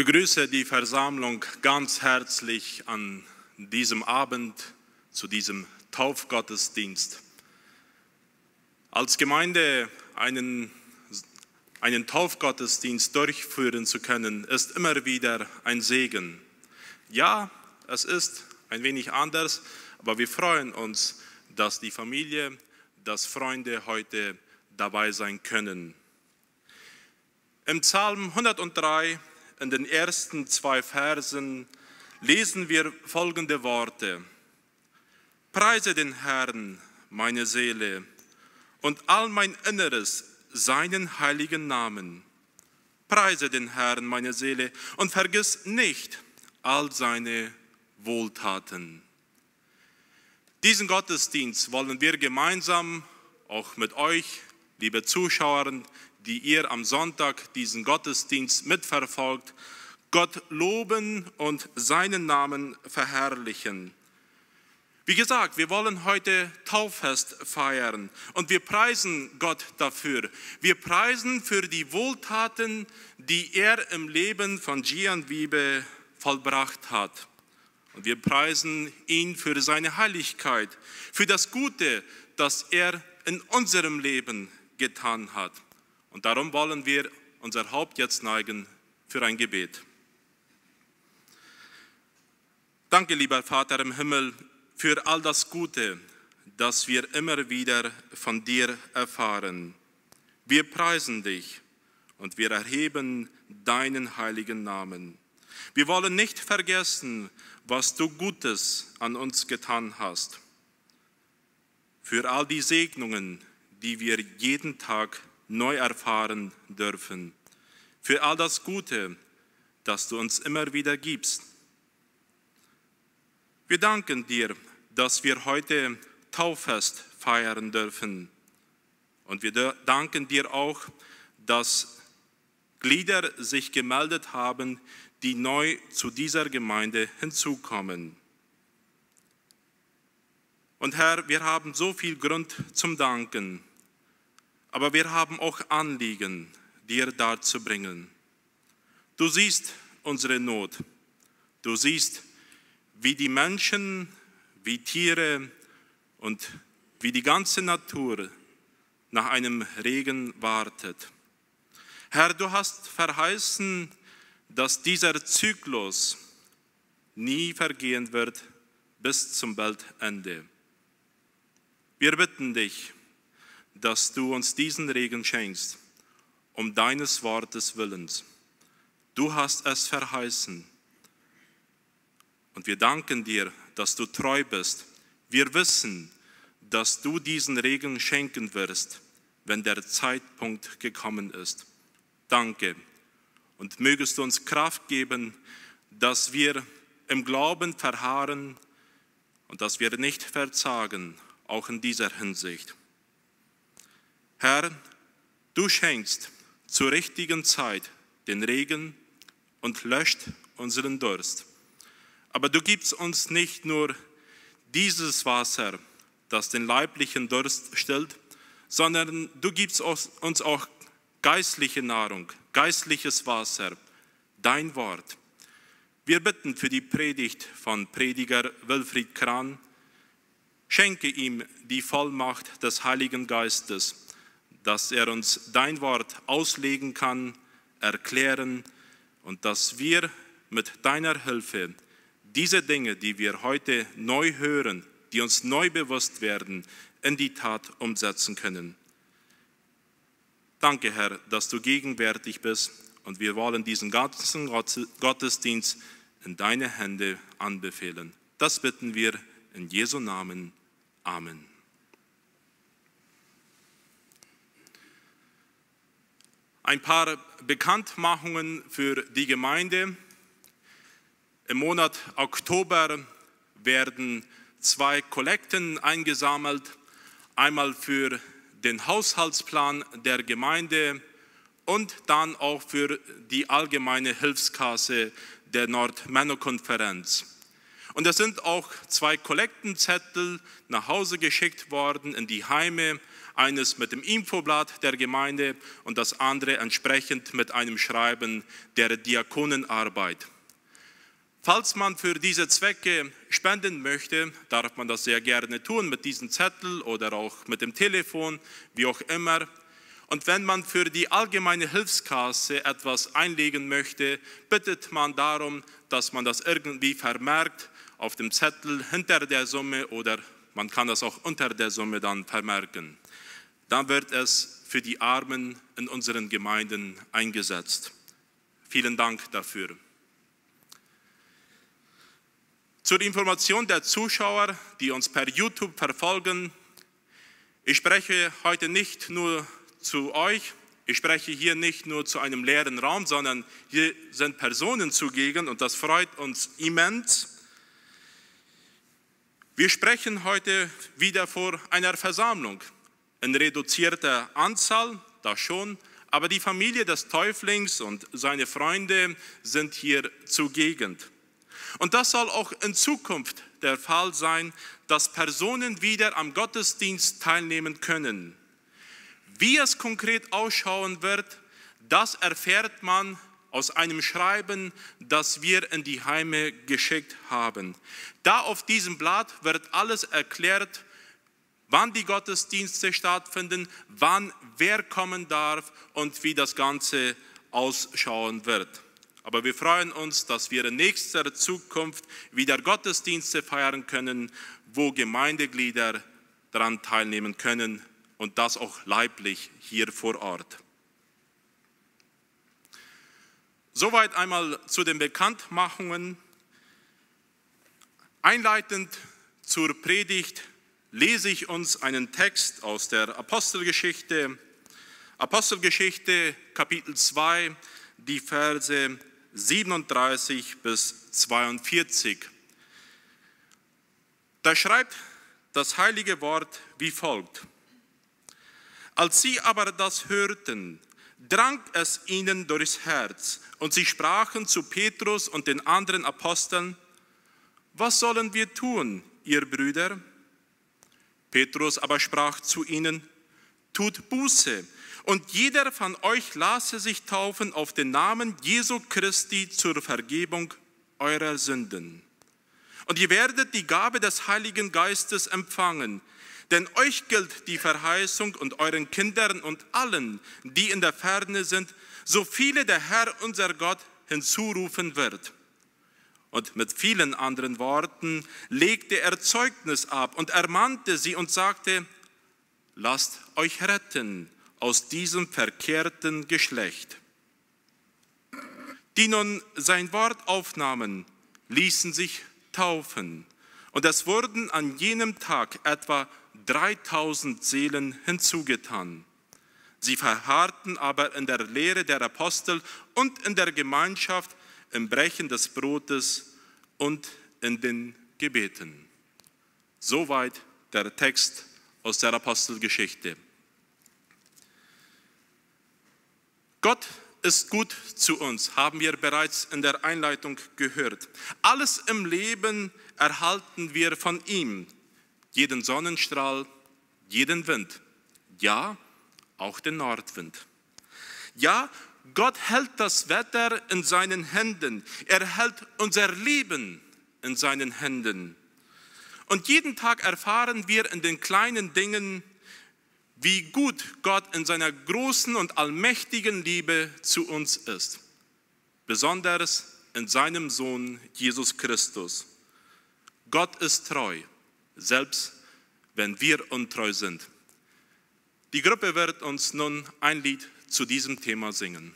begrüße die Versammlung ganz herzlich an diesem Abend zu diesem Taufgottesdienst. Als Gemeinde einen Taufgottesdienst durchführen zu können, ist immer wieder ein Segen. Ja, es ist ein wenig anders, aber wir freuen uns, dass die Familie, dass Freunde heute dabei sein können. Im Psalm 103, in den ersten 2 Versen, lesen wir folgende Worte. Preise den Herrn, meine Seele, und all mein Inneres seinen heiligen Namen. Preise den Herrn, meine Seele, und vergiss nicht all seine Wohltaten. Diesen Gottesdienst wollen wir gemeinsam, auch mit euch, liebe Zuschauer, die ihr am Sonntag diesen Gottesdienst mitverfolgt, Gott loben und seinen Namen verherrlichen. Wie gesagt, wir wollen heute Tauffest feiern und wir preisen Gott dafür. Wir preisen für die Wohltaten, die er im Leben von Gian Wiebe vollbracht hat. Und wir preisen ihn für seine Heiligkeit, für das Gute, das er in unserem Leben getan hat. Und darum wollen wir unser Haupt jetzt neigen für ein Gebet. Danke, lieber Vater im Himmel, für all das Gute, das wir immer wieder von dir erfahren. Wir preisen dich und wir erheben deinen heiligen Namen. Wir wollen nicht vergessen, was du Gutes an uns getan hast. Für all die Segnungen, die wir jeden Tag neu erfahren dürfen. Für all das Gute, das du uns immer wieder gibst. Wir danken dir, dass wir heute Tauffest feiern dürfen. Und wir danken dir auch, dass Glieder sich gemeldet haben, die neu zu dieser Gemeinde hinzukommen. Und Herr, wir haben so viel Grund zum Danken, aber wir haben auch Anliegen, dir darzubringen. Du siehst unsere Not. Du siehst, wie die Menschen, wie Tiere und wie die ganze Natur nach einem Regen wartet. Herr, du hast verheißen, dass dieser Zyklus nie vergehen wird bis zum Weltende. Wir bitten dich, dass du uns diesen Regen schenkst, um deines Wortes willens. Du hast es verheißen. Und wir danken dir, dass du treu bist. Wir wissen, dass du diesen Regen schenken wirst, wenn der Zeitpunkt gekommen ist. Danke. Und mögest du uns Kraft geben, dass wir im Glauben verharren und dass wir nicht verzagen, auch in dieser Hinsicht. Herr, du schenkst zur richtigen Zeit den Regen und löscht unseren Durst. Aber du gibst uns nicht nur dieses Wasser, das den leiblichen Durst stillt, sondern du gibst uns auch geistliche Nahrung, geistliches Wasser, dein Wort. Wir bitten für die Predigt von Prediger Wilfried Kran. Schenke ihm die Vollmacht des Heiligen Geistes, dass er uns dein Wort auslegen kann, erklären und dass wir mit deiner Hilfe diese Dinge, die wir heute neu hören, die uns neu bewusst werden, in die Tat umsetzen können. Danke, Herr, dass du gegenwärtig bist und wir wollen diesen ganzen Gottesdienst in deine Hände anbefehlen. Das bitten wir in Jesu Namen. Amen. Ein paar Bekanntmachungen für die Gemeinde. Im Monat Oktober werden 2 Kollekten eingesammelt. Einmal für den Haushaltsplan der Gemeinde und dann auch für die allgemeine Hilfskasse der Nordmännerkonferenz. Und es sind auch 2 Kollektenzettel nach Hause geschickt worden in die Heime, eines mit dem Infoblatt der Gemeinde und das andere entsprechend mit einem Schreiben der Diakonenarbeit. Falls man für diese Zwecke spenden möchte, darf man das sehr gerne tun mit diesem Zettel oder auch mit dem Telefon, wie auch immer. Und wenn man für die allgemeine Hilfskasse etwas einlegen möchte, bittet man darum, dass man das irgendwie vermerkt auf dem Zettel hinter der Summe oder man kann das auch unter der Summe dann vermerken. Dann wird es für die Armen in unseren Gemeinden eingesetzt. Vielen Dank dafür. Zur Information der Zuschauer, die uns per YouTube verfolgen, ich spreche heute nicht nur zu euch, ich spreche hier nicht nur zu einem leeren Raum, sondern hier sind Personen zugegen und das freut uns immens. Wir sprechen heute wieder vor einer Versammlung, in reduzierter Anzahl, das schon, aber die Familie des Täuflings und seine Freunde sind hier zugegen. Und das soll auch in Zukunft der Fall sein, dass Personen wieder am Gottesdienst teilnehmen können. Wie es konkret ausschauen wird, das erfährt man aus einem Schreiben, das wir in die Heime geschickt haben. Da auf diesem Blatt wird alles erklärt, wann die Gottesdienste stattfinden, wann wer kommen darf und wie das Ganze ausschauen wird. Aber wir freuen uns, dass wir in nächster Zukunft wieder Gottesdienste feiern können, wo Gemeindeglieder daran teilnehmen können und das auch leiblich hier vor Ort. Soweit einmal zu den Bekanntmachungen. Einleitend zur Predigt lese ich uns einen Text aus der Apostelgeschichte, Kapitel 2, die Verse 37 bis 42. Da schreibt das heilige Wort wie folgt: Als sie aber das hörten, drang es ihnen durchs Herz, und sie sprachen zu Petrus und den anderen Aposteln: Was sollen wir tun, ihr Brüder? Petrus aber sprach zu ihnen: Tut Buße, und jeder von euch lasse sich taufen auf den Namen Jesu Christi zur Vergebung eurer Sünden. Und ihr werdet die Gabe des Heiligen Geistes empfangen, denn euch gilt die Verheißung und euren Kindern und allen, die in der Ferne sind, so viele der Herr, unser Gott, hinzurufen wird. Und mit vielen anderen Worten legte er Zeugnis ab und ermahnte sie und sagte: Lasst euch retten aus diesem verkehrten Geschlecht. Die nun sein Wort aufnahmen, ließen sich taufen. Und es wurden an jenem Tag etwa 3000 Seelen hinzugetan. Sie verharrten aber in der Lehre der Apostel und in der Gemeinschaft, im Brechen des Brotes und in den Gebeten. Soweit der Text aus der Apostelgeschichte. Gott ist gut zu uns, haben wir bereits in der Einleitung gehört. Alles im Leben erhalten wir von ihm. Jeden Sonnenstrahl, jeden Wind. Ja, auch den Nordwind. Ja, Gott hält das Wetter in seinen Händen. Er hält unser Leben in seinen Händen. Und jeden Tag erfahren wir in den kleinen Dingen, wie gut Gott in seiner großen und allmächtigen Liebe zu uns ist. Besonders in seinem Sohn Jesus Christus. Gott ist treu, selbst wenn wir untreu sind. Die Gruppe wird uns nun ein Lied zu diesem Thema singen.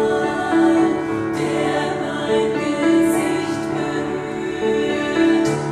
Der mein Gesicht berührt.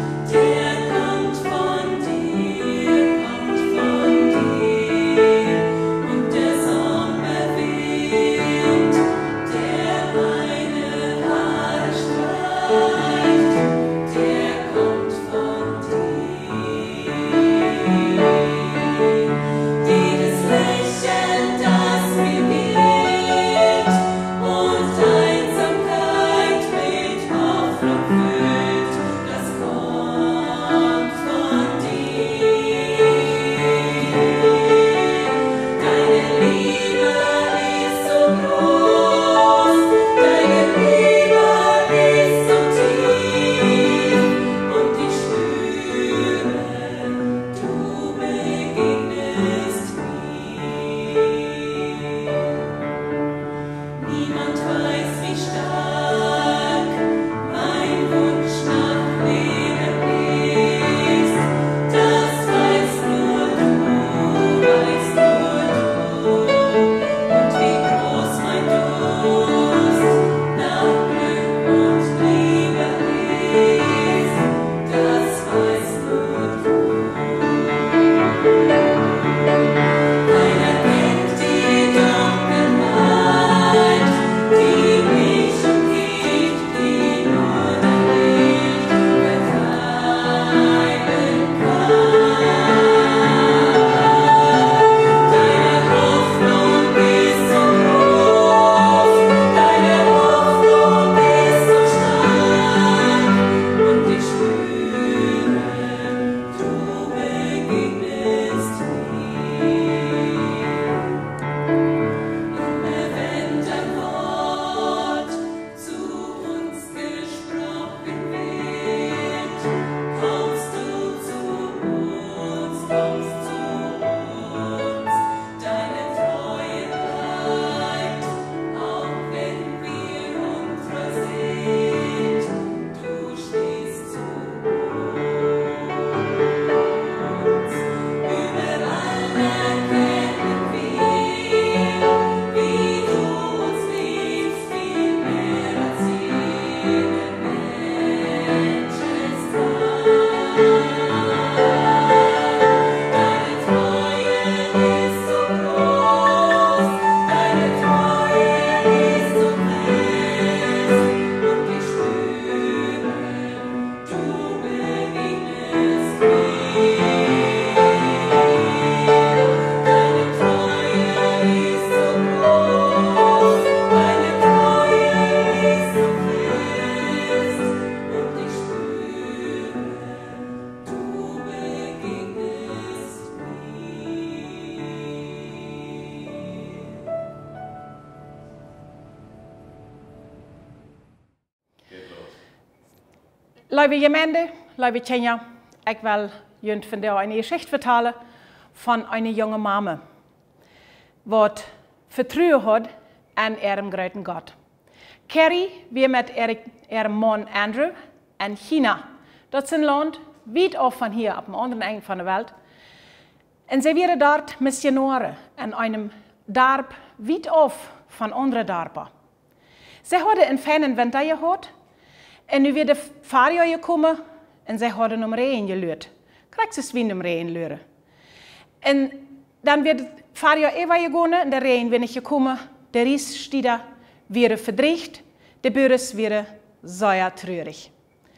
Lieve Gemeinde, lieve Kenia, ich will jullie vandaag eine Geschichte vertellen von einer jungen Mama, die Vertrauen hat an ihrem großen Gott. Carrie, wir mit ihrem Mann Andrew in China. Das ist ein Land weit auf von hier, auf dem anderen Ende von der Welt. Und sie waren dort Missionare in einem Dorf weit auf von anderen Dörfern. Sie hatten einen feinen Winter gehabt und nu wieder Fahrjahr gekommen und sie hatten um Regen gelüht. Kriegst du es wie um Regen lüren. Und dann wird Fahrjahr Eva gegangen und der Regen wird nicht gekommen. Der Ries steht da, wieder verdreht, der Bürres wieder sehr traurig.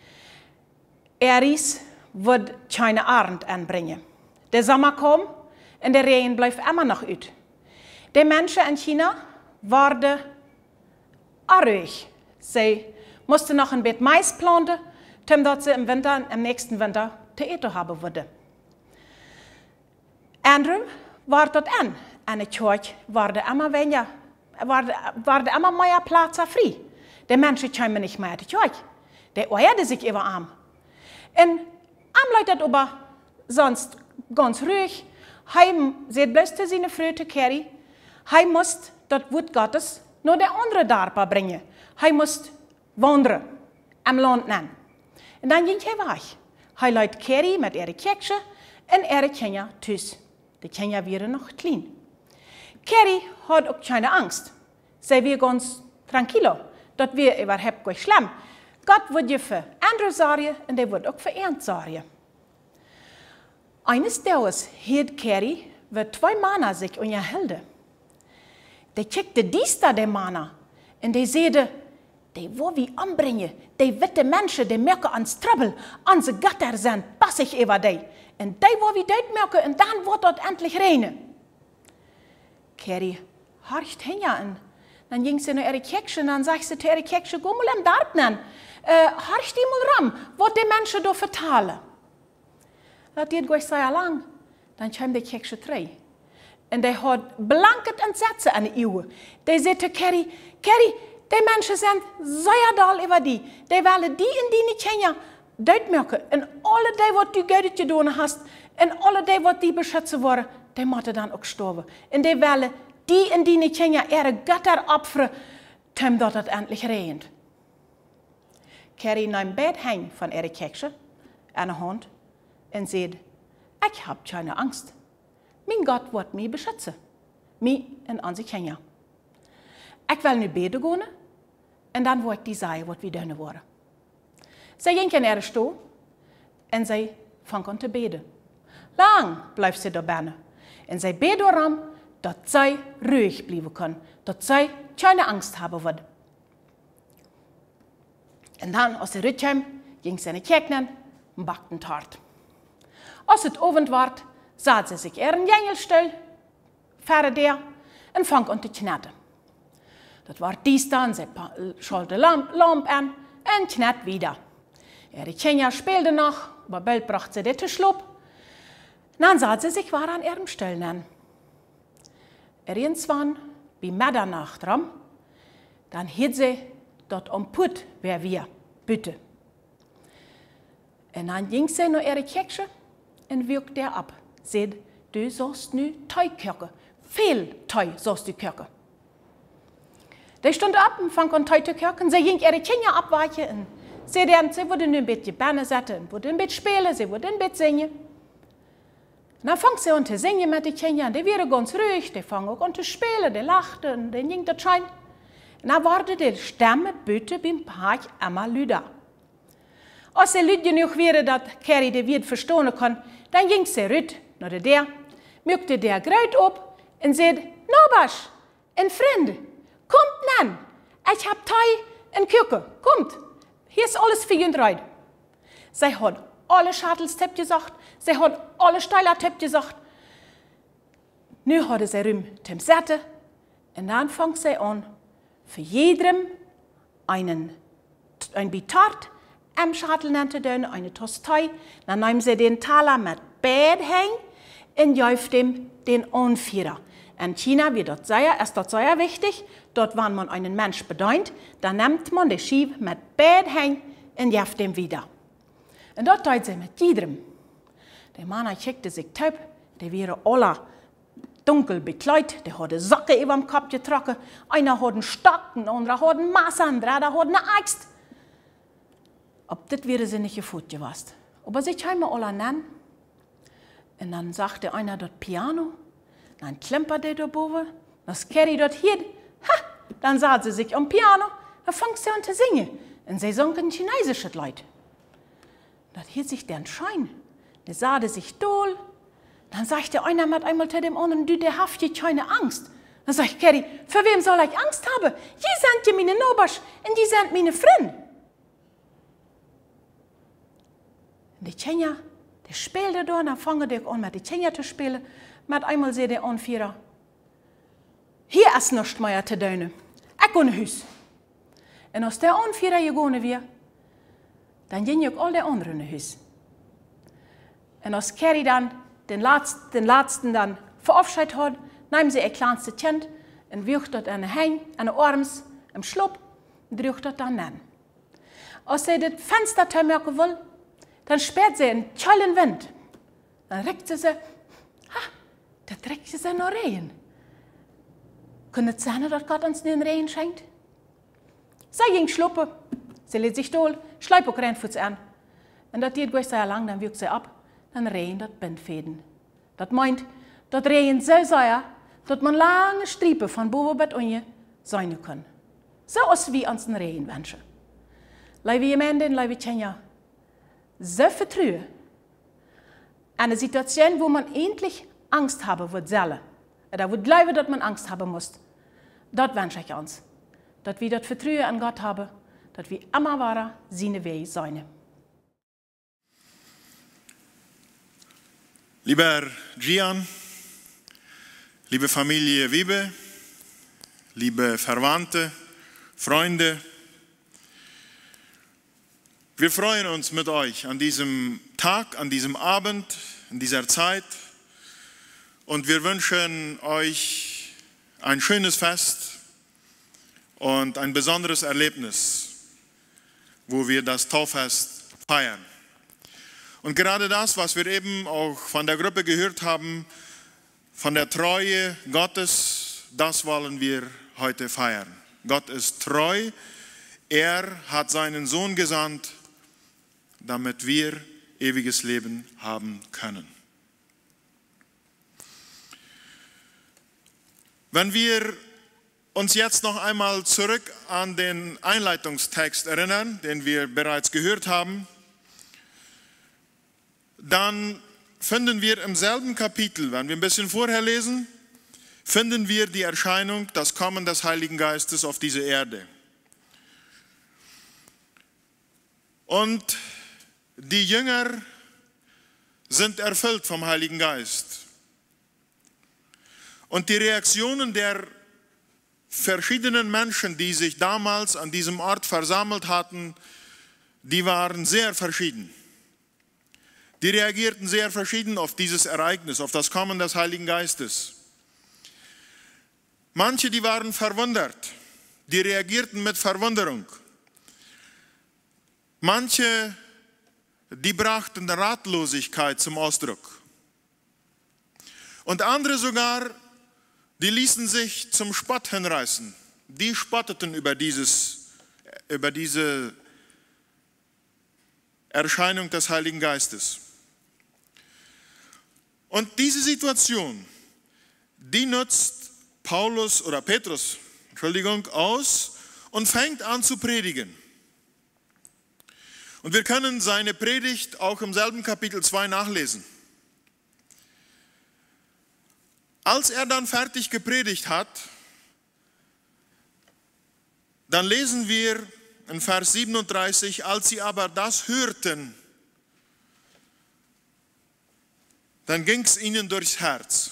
Ries wird keine Abend anbringen. Der Sommer kommt und der Regen bleibt immer noch aus. Die Menschen in China waren ruhig. Sie mussten noch ein bisschen Mais planten, damit sie im nächsten Winter zu eten haben würden. Andrew war dort an. An der Kirche waren immer mehr Platz frei. Die Menschen kamen nicht mehr in die Kirche. Die äußerten sich über arm. Und am Leute aber sonst ganz ruhig. Sie bloß zu seine Frau zu Carrie. Er musste das Wort Gottes nur der andere Dorf bringen. Er musste wandern, am Land nennen. Und dann ging er weg. Er lädt Carrie mit ihrer Kirche und ihre Kinder tschüss. Die Kinder waren noch klein. Carrie hat auch keine Angst. Sie war ganz tranquilo. Das war überhaupt nicht schlimm. Gott wird je für Andrew sorgen und er wird auch für Ernst sorgen. Eines Tages hielt Carrie, wie 2 Männer sich unterhielten. Die kickte dies da, der Männer, und die sagte, die wo wir anbringen, die witte Menschen, die merken ans Trouble, unsere Götter sind passig über die. Und die wo wir dort merken, und dann wird dort endlich regnen. Carrie horcht hin und dann ging sie nach ihrer Kirche und dann sagt sie zu ihrer Kirche, geh mal am Dorf nennen, horcht die mal ran, was die Menschen da vertalen. Das geht gleich sehr lang, dann kam die Kirche rein. Und die hat blanket Entsetzen an die Augen. Die sagte Carrie, die Menschen sind sehr doll über die. Die wollen die in die Kinder dort merken. Und alle die, was du Geld getan hast, und alle die, was die beschützen wollen, die müssen dann auch sterben. Und die wollen die in die Kinder ihre Götter opfern, damit es endlich regnet. Carrie nahm Bett heim von ihrer Kirche an der Hand und sagte, ich habe keine Angst. Mein Gott wird mich beschützen. Mich und unsere Kinder. Ich will nicht beten gehen und dann wird die sagen, was wir tun wollen. Sie ging in ihre Stuhl und sie fängt an zu beten. Lang bleibt sie da beten. Und sie betet darum, dass sie ruhig bleiben kann, dass sie keine Angst haben wird. Und dann, als sie zurückkam, ging sie in die Kirche und backte Tart. Als es Abend war, sah sie sich ihren Jängelstuhl, fährt der und fang an zu knatten. Das war dies dann, sie schaltete Lampe an und knatt wieder. Ihre Kinder spielten noch, aber bald brachte sie den Tisch ab. Dann sah sie sich war an ihrem Stuhl an. Irgendwann, wie Mitternacht dran, dann hielt sie dort am Put, wer wir, bitte. Und dann ging sie nach ihrer Kirche und wirkte er ab. Seht, du sollst nu Teigkirche. Viel Teig sollst du kirche. Die stund ab und fang an Teig zu kirchen. Sie ging ihre Kinder abweichen. Und sie wurde nu ein bisschen Beine setzen, wurde ein bisschen spielen, sie wurde ein bisschen singen. Und dann fang sie an zu singen mit den Kindern. Die waren ganz ruhig, die fangen auch an zu spielen, die lachten, und dann ging das schein. Und dann wurde die Stimme bitte beim Park immer lauter. Als sie laut genug waren, dass Carrie die Wirt verstehen kann, dann ging sie rüt nach der, mückte der Gräut ab und sagte, Nobasch, ein Freund, kommt nan, ich hab Tei in Küche, kommt, hier ist alles für ihn rein. Sie hat alle Schadelstipp gesagt, sie hat alle Steilertipp gesagt. Nu hatte sie rum zum Sätte und dann fängt sie an, für jedem ein Bitart am Schadel nannte den, eine Tostei, dann nahm sie den Taler mit Bett hängen und jäuft ihm den Anführer. In China ist das sehr wichtig, dort, wenn man einen Mensch bedeutet, dann nimmt man den Schieb mit Bett hängen und jäuft ihm wieder. Und dort tat sie mit jedem. Der Mann checkte sich taub, der wäre alle dunkel bekleidet, der hatte Socken über dem Kopf getragen, einer hat einen Stock, der andere hat ein Messer, der andere hat eine Axt. Ob das wäre sie nicht gefühlt gewesen. Aber sie haben alle nennen. Und dann sagte einer dort Piano, dann klimpert der da oben, dann Kerry dort hier, ha, dann sah sie sich am Piano, dann fängt sie an zu singen. Und sie sangen chinesisches Lied. Dann hielt sich der Schein, der sah sich doll. Dann sagte einer mit einmal zu dem anderen, du, der haft jetzt keine Angst. Dann sagt Kerry, für wem soll ich Angst haben? Die sind ja meine Nachbarn und die sind meine Freunde. Und die Tjenja, der spielte da, dann fangen die an mit den Tjenja zu spielen. Mit einmal sagt der Anführer, hier ist nichts mehr zu tun. Ich gehe nach Haus. Und als der Anführer gegangen war, dann ging auch all die anderen nach Haus. Und als Kerry dann den letzten dann verabschiedet hat, nahm sie ein kleines Kind und wirft dort eine Hein, eine Arms, im Schlupp und drückt dort dann an. Als sie das Fenster zumachen will, dann sperrt sie einen tollen Wind. Dann regt sie, da trägt sie noch Regen. Kann es sein, dass Gott uns den Regen schenkt? Sie ging schluppen, sie lädt sich dohl, schleipt auch Rennfuß an. Und das geht gleich sehr lang, dann wirkt sie ab, dann regen das Bindfäden. Das meint, das Regen so sehr, dass man lange Striepe von Bobenbett unten sein kann. So ist wie uns den Regen wünschen. Liebe Gemeinden, liebe Tjenja, so vertrauen. Eine Situation, wo man endlich Angst haben wird selber. Oder wo glauben, dass man Angst haben muss. Dort wünsche ich uns. Dass wir das Vertrauen an Gott haben, dass wir immer weiter seine Wege sein. Lieber Gian, liebe Familie Wiebe, liebe Verwandte, Freunde, wir freuen uns mit euch an diesem Tag, an diesem Abend, in dieser Zeit und wir wünschen euch ein schönes Fest und ein besonderes Erlebnis, wo wir das Tauffest feiern. Und gerade das, was wir eben auch von der Gruppe gehört haben, von der Treue Gottes, das wollen wir heute feiern. Gott ist treu, er hat seinen Sohn gesandt, damit wir ewiges Leben haben können. Wenn wir uns jetzt noch einmal zurück an den Einleitungstext erinnern, den wir bereits gehört haben, dann finden wir im selben Kapitel, wenn wir ein bisschen vorher lesen, finden wir die Erscheinung, das Kommen des Heiligen Geistes auf diese Erde. Und die Jünger sind erfüllt vom Heiligen Geist. Und die Reaktionen der verschiedenen Menschen, die sich damals an diesem Ort versammelt hatten, die waren sehr verschieden. Die reagierten sehr verschieden auf dieses Ereignis, auf das Kommen des Heiligen Geistes. Manche, die waren verwundert, die reagierten mit Verwunderung. Manche, die brachten Ratlosigkeit zum Ausdruck. Und andere sogar, die ließen sich zum Spott hinreißen. Die spotteten über diese Erscheinung des Heiligen Geistes. Und diese Situation, die nutzt Petrus aus und fängt an zu predigen. Und wir können seine Predigt auch im selben Kapitel 2 nachlesen. Als er dann fertig gepredigt hat, dann lesen wir in Vers 37, als sie aber das hörten, dann ging es ihnen durchs Herz.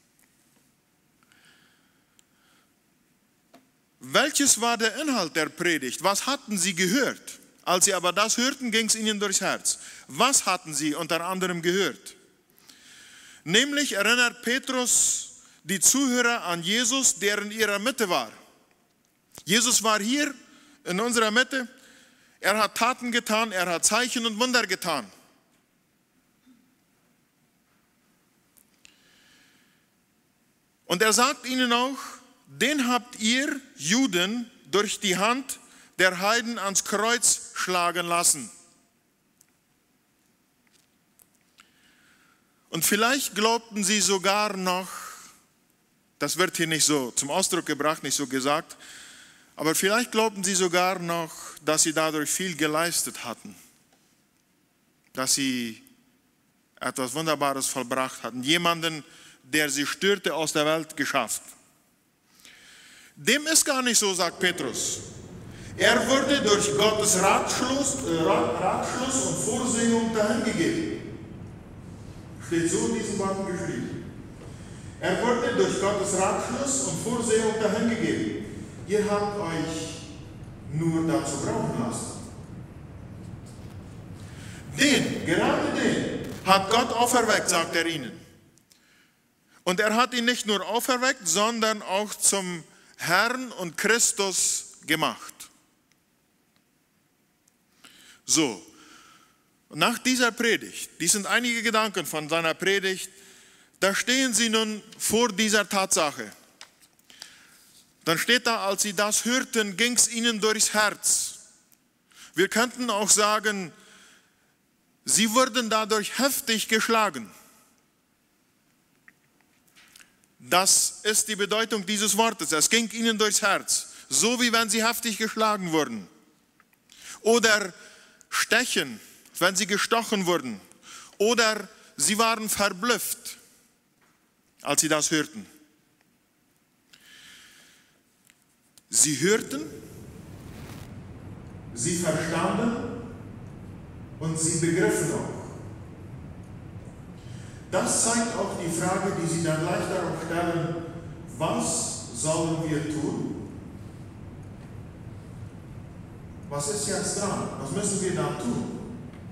Welches war der Inhalt der Predigt? Was hatten sie gehört? Als sie aber das hörten, ging es ihnen durchs Herz. Was hatten sie unter anderem gehört? Nämlich erinnert Petrus die Zuhörer an Jesus, der in ihrer Mitte war. Jesus war hier in unserer Mitte. Er hat Taten getan, er hat Zeichen und Wunder getan. Und er sagt ihnen auch, den habt ihr Juden durch die Hand der Heiden ans Kreuz schlagen lassen. Und vielleicht glaubten sie sogar noch, das wird hier nicht so zum Ausdruck gebracht, nicht so gesagt, aber vielleicht glaubten sie sogar noch, dass sie dadurch viel geleistet hatten, dass sie etwas Wunderbares vollbracht hatten, jemanden, der sie störte, aus der Welt geschafft. Dem ist gar nicht so, sagt Petrus. Er wurde durch Gottes Ratschluss und Vorsehung dahingegeben. Steht so in diesen Worten geschrieben. Er wurde durch Gottes Ratschluss und Vorsehung dahingegeben. Ihr habt euch nur dazu brauchen lassen. Gerade den hat Gott auferweckt, sagt er ihnen. Und er hat ihn nicht nur auferweckt, sondern auch zum Herrn und Christus gemacht. So, nach dieser Predigt, dies sind einige Gedanken von seiner Predigt, da stehen sie nun vor dieser Tatsache. Dann steht da, als sie das hörten, ging es ihnen durchs Herz. Wir könnten auch sagen, sie wurden dadurch heftig geschlagen. Das ist die Bedeutung dieses Wortes. Es ging ihnen durchs Herz, so wie wenn sie heftig geschlagen wurden. Oder stechen, wenn sie gestochen wurden. Oder sie waren verblüfft, als sie das hörten. Sie hörten, sie verstanden und sie begriffen auch. Das zeigt auch die Frage, die sie dann gleich darauf stellen, was sollen wir tun? Was ist jetzt dran? Was müssen wir dann tun?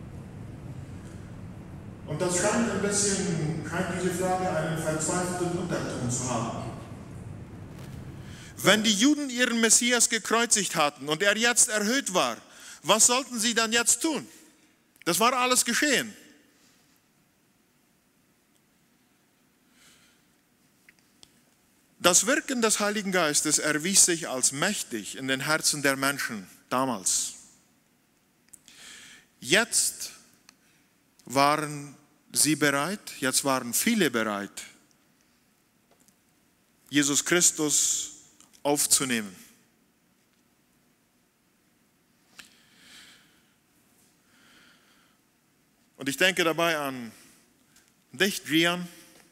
Und das scheint diese Frage einen verzweifelten Unterton zu haben. Wenn die Juden ihren Messias gekreuzigt hatten und er jetzt erhöht war, was sollten sie dann jetzt tun? Das war alles geschehen. Das Wirken des Heiligen Geistes erwies sich als mächtig in den Herzen der Menschen damals. Jetzt waren sie bereit, jetzt waren viele bereit, Jesus Christus aufzunehmen. Und ich denke dabei an dich, Gian.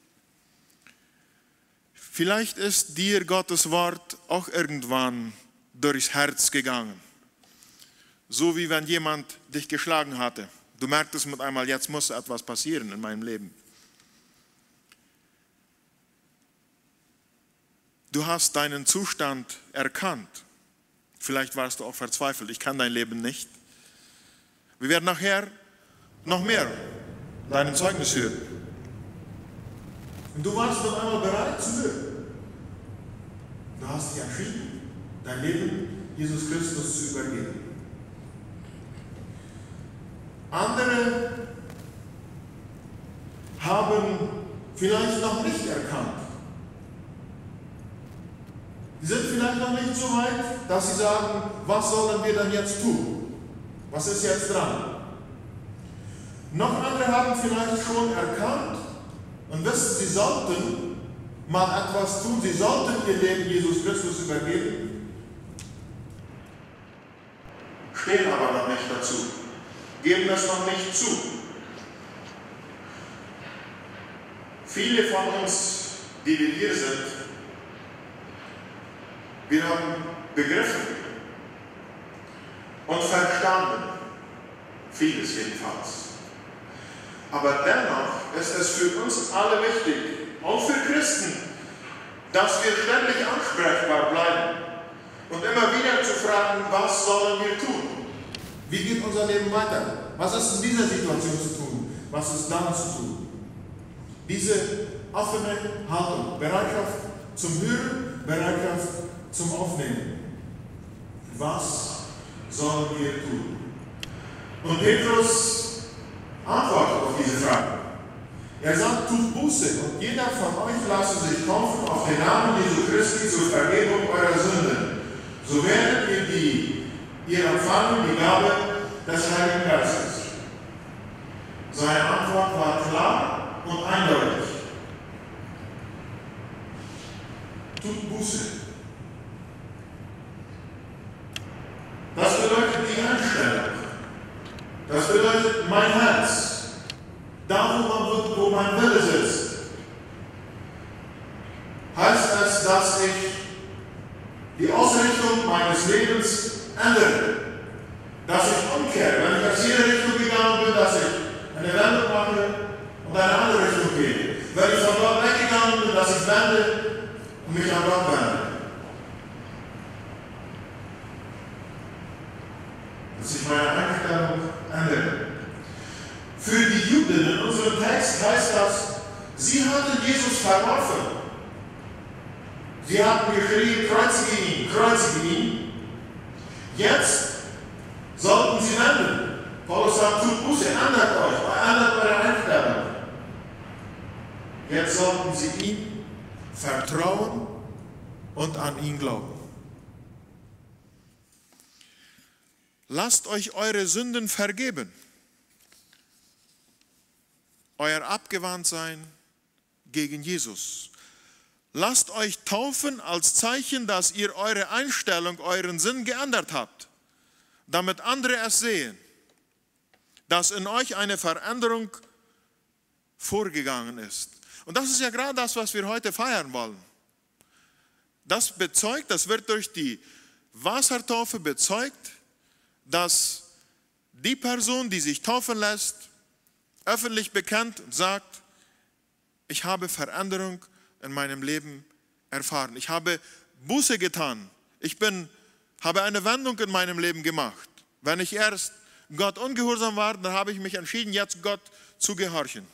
Vielleicht ist dir Gottes Wort auch irgendwann durchs Herz gegangen. So wie wenn jemand dich geschlagen hatte. Du merktest mit einmal, jetzt muss etwas passieren in meinem Leben. Du hast deinen Zustand erkannt. Vielleicht warst du auch verzweifelt. Ich kann dein Leben nicht. Wir werden nachher noch mehr dein Zeugnis hören. Und du warst mit einmal bereit zu hören. Du hast dich entschieden, dein Leben Jesus Christus zu übergeben. Andere haben vielleicht noch nicht erkannt. Sie sind vielleicht noch nicht so weit, dass sie sagen, was sollen wir denn jetzt tun? Was ist jetzt dran? Noch andere haben vielleicht schon erkannt und wissen, sie sollten mal etwas tun, sie sollten ihr Leben Jesus Christus übergeben, stehen aber noch nicht dazu, geben das noch nicht zu. Viele von uns, die wir hier sind, wir haben begriffen und verstanden, vieles jedenfalls. Aber dennoch ist es für uns alle wichtig, auch für Christen, dass wir ständig ansprechbar bleiben und immer wieder zu fragen, was sollen wir tun? Wie geht unser Leben weiter? Was ist in dieser Situation zu tun? Was ist dann zu tun? Diese offene Haltung, Bereitschaft zum Hören, Bereitschaft zum Aufnehmen. Was sollen wir tun? Und Petrus antwortet auf diese Frage. Er sagt, tut Buße und jeder von euch lasse sich taufen auf den Namen Jesu Christi zur Vergebung eurer Sünden. So werdet ihr empfangen die Gabe des Heiligen Geistes. Seine Antwort war klar und eindeutig. Tut Buße. Das bedeutet die Einstellung. Das bedeutet mein Herz. Da, wo mein Wille sitzt. Heißt es, dass ich die Ausrichtung meines Lebens ändere. Dass ich umkehre. Wenn ich aus jeder Richtung gegangen bin, dass ich eine Wendung mache und eine andere Richtung gehe. Wenn ich von Gott weggegangen bin, dass ich wende und mich an Gott wende. Dass ich meine Einstellung ändere. Für die Juden in unserem Text heißt das, sie hatten Jesus verworfen. Sie hatten geschrien, kreuzige ihn. Jetzt sollten sie wenden. Paulus sagt, tut Buße, ändert euch, ändert eure Einstellung. Jetzt sollten sie ihm vertrauen und an ihn glauben. Lasst euch eure Sünden vergeben. Euer Abgewandtsein gegen Jesus. Lasst euch taufen als Zeichen, dass ihr eure Einstellung, euren Sinn geändert habt, damit andere es sehen, dass in euch eine Veränderung vorgegangen ist. Und das ist ja gerade das, was wir heute feiern wollen. Das bezeugt, das wird durch die Wassertaufe bezeugt, dass die Person, die sich taufen lässt, öffentlich bekennt und sagt, ich habe Veränderung in meinem Leben erfahren. Ich habe Buße getan. Ich habe eine Wendung in meinem Leben gemacht. Wenn ich erst Gott ungehorsam war, dann habe ich mich entschieden, jetzt Gott zu gehorchen.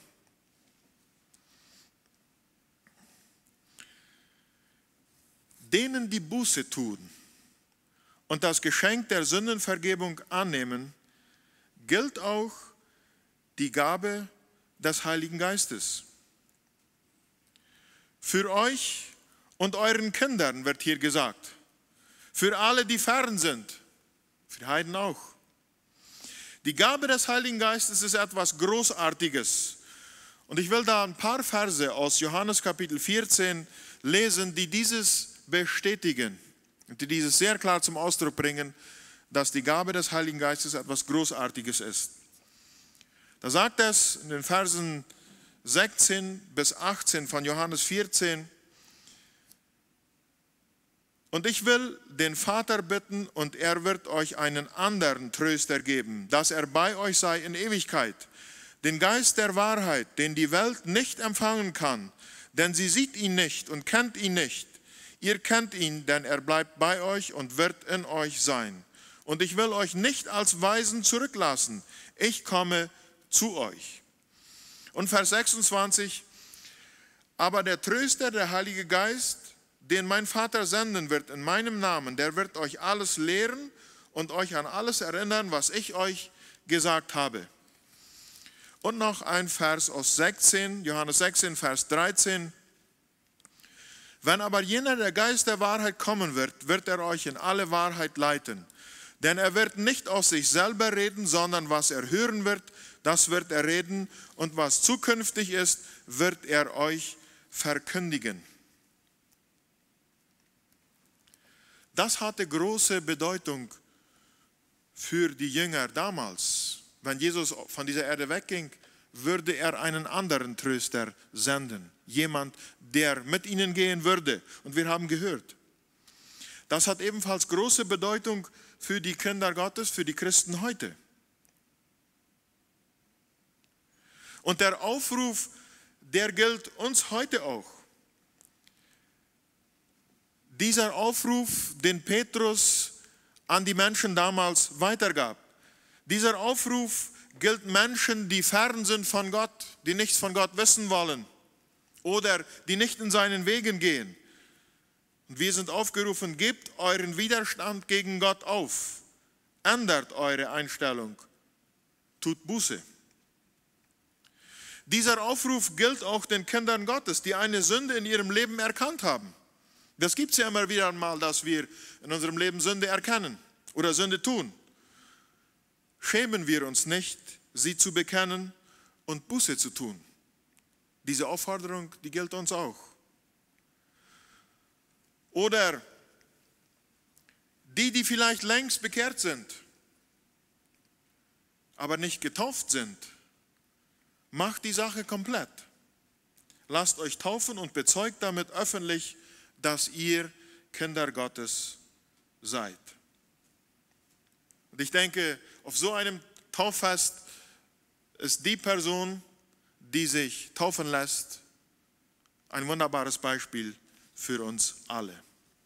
Denen, die Buße tun und das Geschenk der Sündenvergebung annehmen, gilt auch die Gabe des Heiligen Geistes. Für euch und euren Kindern wird hier gesagt. Für alle, die fern sind. Für Heiden auch. Die Gabe des Heiligen Geistes ist etwas Großartiges. Und ich will da ein paar Verse aus Johannes Kapitel 14 lesen, die dieses bestätigen. Und die dieses sehr klar zum Ausdruck bringen, dass die Gabe des Heiligen Geistes etwas Großartiges ist. Da sagt es in den Versen 16 bis 18 von Johannes 14, und ich will den Vater bitten, und er wird euch einen anderen Tröster geben, dass er bei euch sei in Ewigkeit, den Geist der Wahrheit, den die Welt nicht empfangen kann, denn sie sieht ihn nicht und kennt ihn nicht. Ihr kennt ihn, denn er bleibt bei euch und wird in euch sein. Und ich will euch nicht als Weisen zurücklassen, ich komme zu euch. Und Vers 26, aber der Tröster, der Heilige Geist, den mein Vater senden wird in meinem Namen, der wird euch alles lehren und euch an alles erinnern, was ich euch gesagt habe. Und noch ein Vers aus 16, Johannes 16, Vers 13. Wenn aber jener, der Geist der Wahrheit kommen wird, wird er euch in alle Wahrheit leiten. Denn er wird nicht aus sich selber reden, sondern was er hören wird, das wird er reden, und was zukünftig ist, wird er euch verkündigen. Das hatte große Bedeutung für die Jünger damals. Wenn Jesus von dieser Erde wegging, würde er einen anderen Tröster senden. Jemand, der mit ihnen gehen würde. Und wir haben gehört. Das hat ebenfalls große Bedeutung für die Kinder Gottes, für die Christen heute. Und der Aufruf, der gilt uns heute auch. Dieser Aufruf, den Petrus an die Menschen damals weitergab. Dieser Aufruf gilt Menschen, die fern sind von Gott, die nichts von Gott wissen wollen oder die nicht in seinen Wegen gehen. Und wir sind aufgerufen, gebt euren Widerstand gegen Gott auf. Ändert eure Einstellung tut Buße. Dieser Aufruf gilt auch den Kindern Gottes, die eine Sünde in ihrem Leben erkannt haben. Das gibt es ja immer wieder mal, dass wir in unserem Leben Sünde erkennen oder Sünde tun. Schämen wir uns nicht, sie zu bekennen und Buße zu tun. Diese Aufforderung, die gilt uns auch. Oder die vielleicht längst bekehrt sind, aber nicht getauft sind, macht die Sache komplett. Lasst euch taufen und bezeugt damit öffentlich, dass ihr Kinder Gottes seid. Und ich denke, auf so einem Tauffest ist die Person, die sich taufen lässt, ein wunderbares Beispiel für uns alle.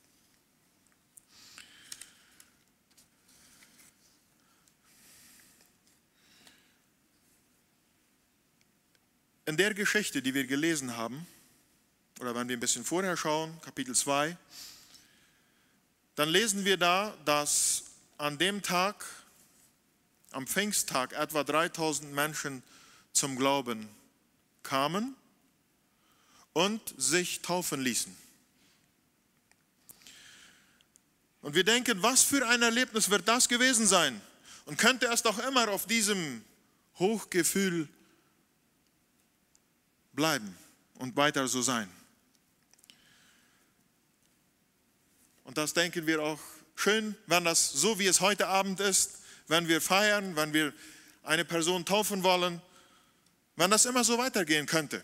In der Geschichte, die wir gelesen haben, oder wenn wir ein bisschen vorher schauen, Kapitel 2, dann lesen wir da, dass an dem Tag, am Pfingsttag, etwa 3000 Menschen zum Glauben kamen und sich taufen ließen. Und wir denken, was für ein Erlebnis wird das gewesen sein? Und könnte es doch immer auf diesem Hochgefühl bleiben und weiter so sein. Und das denken wir auch schön, wenn das so wie es heute Abend ist, wenn wir feiern, wenn wir eine Person taufen wollen, wenn das immer so weitergehen könnte.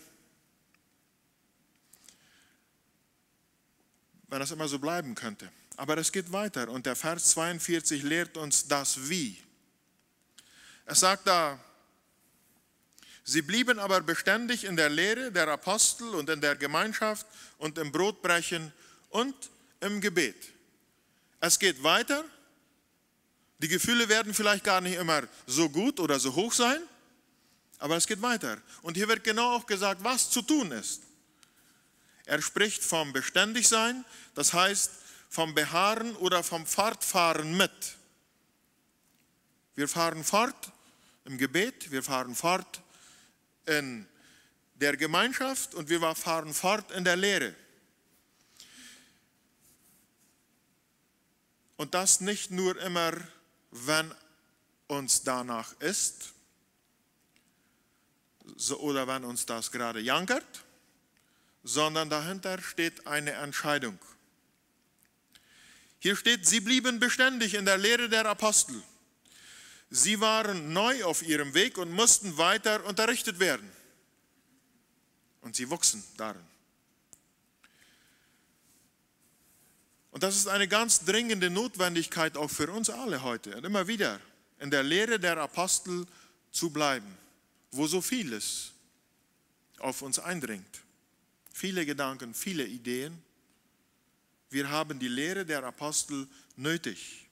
Wenn das immer so bleiben könnte. Aber es geht weiter und der Vers 42 lehrt uns das Wie. Es sagt da, sie blieben aber beständig in der Lehre der Apostel und in der Gemeinschaft und im Brotbrechen und im Gebet. Es geht weiter. Die Gefühle werden vielleicht gar nicht immer so gut oder so hoch sein, aber es geht weiter. Und hier wird genau auch gesagt, was zu tun ist. Er spricht vom Beständigsein, das heißt vom Beharren oder vom Fortfahren mit. Wir fahren fort im Gebet, wir fahren fort in der Gemeinschaft und wir fahren fort in der Lehre. Und das nicht nur immer, wenn uns danach ist oder wenn uns das gerade jankert, sondern dahinter steht eine Entscheidung. Hier steht, sie blieben beständig in der Lehre der Apostel. Sie waren neu auf ihrem Weg und mussten weiter unterrichtet werden. Und sie wuchsen darin. Und das ist eine ganz dringende Notwendigkeit auch für uns alle heute und immer wieder in der Lehre der Apostel zu bleiben, wo so vieles auf uns eindringt. Viele Gedanken, viele Ideen. Wir haben die Lehre der Apostel nötig.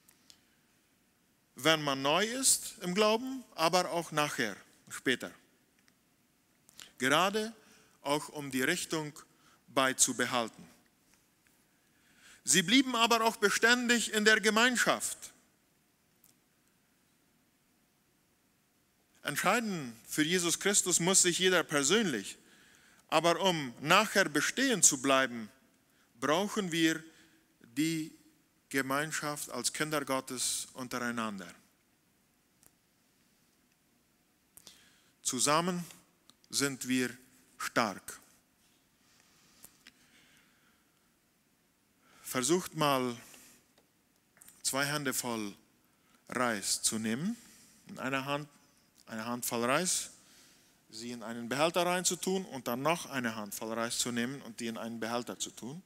Wenn man neu ist im Glauben, aber auch nachher, später. Gerade auch um die Richtung beizubehalten. Sie blieben aber auch beständig in der Gemeinschaft. Entscheiden für Jesus Christus muss sich jeder persönlich. Aber um nachher bestehen zu bleiben, brauchen wir die Gemeinschaft als Kinder Gottes untereinander. Zusammen sind wir stark. Versucht mal 2 Hände voll Reis zu nehmen. In einer Hand eine Handvoll Reis, sie in einen Behälter reinzutun und dann noch eine Handvoll Reis zu nehmen und die in einen Behälter zu tun.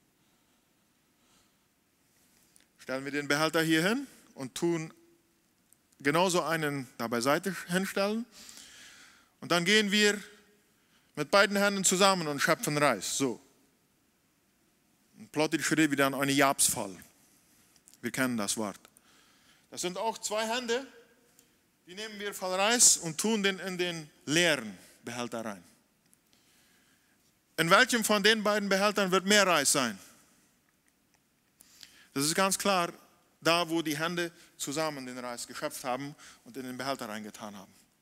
Stellen wir den Behälter hier hin und tun genauso einen da beiseite hinstellen. Und dann gehen wir mit beiden Händen zusammen und schöpfen Reis. So. Und plötzlich steht wieder eine Japs voll. Wir kennen das Wort. Das sind auch 2 Hände, die nehmen wir voll Reis und tun den in den leeren Behälter rein. In welchem von den beiden Behältern wird mehr Reis sein? Das ist ganz klar, da wo die Hände zusammen den Reis geschöpft haben und in den Behälter reingetan haben.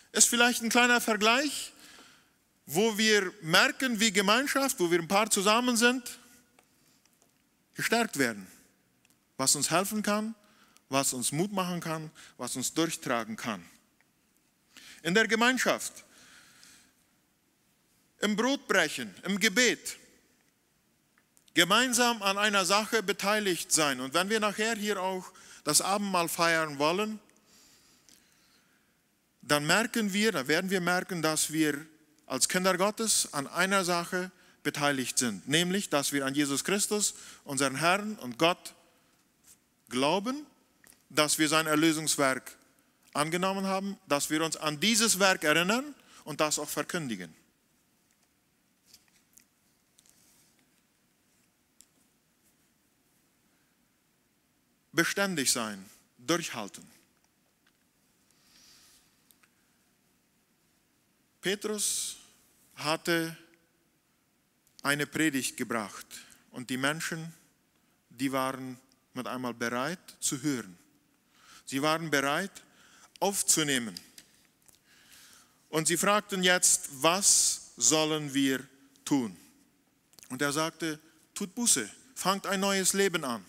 Ist vielleicht ein kleiner Vergleich, wo wir merken, wie Gemeinschaft, wo wir ein paar zusammen sind, gestärkt werden. Was uns helfen kann, was uns Mut machen kann, was uns durchtragen kann. In der Gemeinschaft, im Brotbrechen, im Gebet, gemeinsam an einer Sache beteiligt sein. Und wenn wir nachher hier auch das Abendmahl feiern wollen, dann werden wir merken, dass wir als Kinder Gottes an einer Sache beteiligt sind. Nämlich, dass wir an Jesus Christus, unseren Herrn und Gott, glauben, dass wir sein Erlösungswerk angenommen haben, dass wir uns an dieses Werk erinnern und das auch verkündigen. Beständig sein, durchhalten. Petrus hatte eine Predigt gebracht und die Menschen, die waren mit einmal bereit zu hören. Sie waren bereit aufzunehmen. Und sie fragten jetzt, was sollen wir tun? Und er sagte, tut Buße, fangt ein neues Leben an.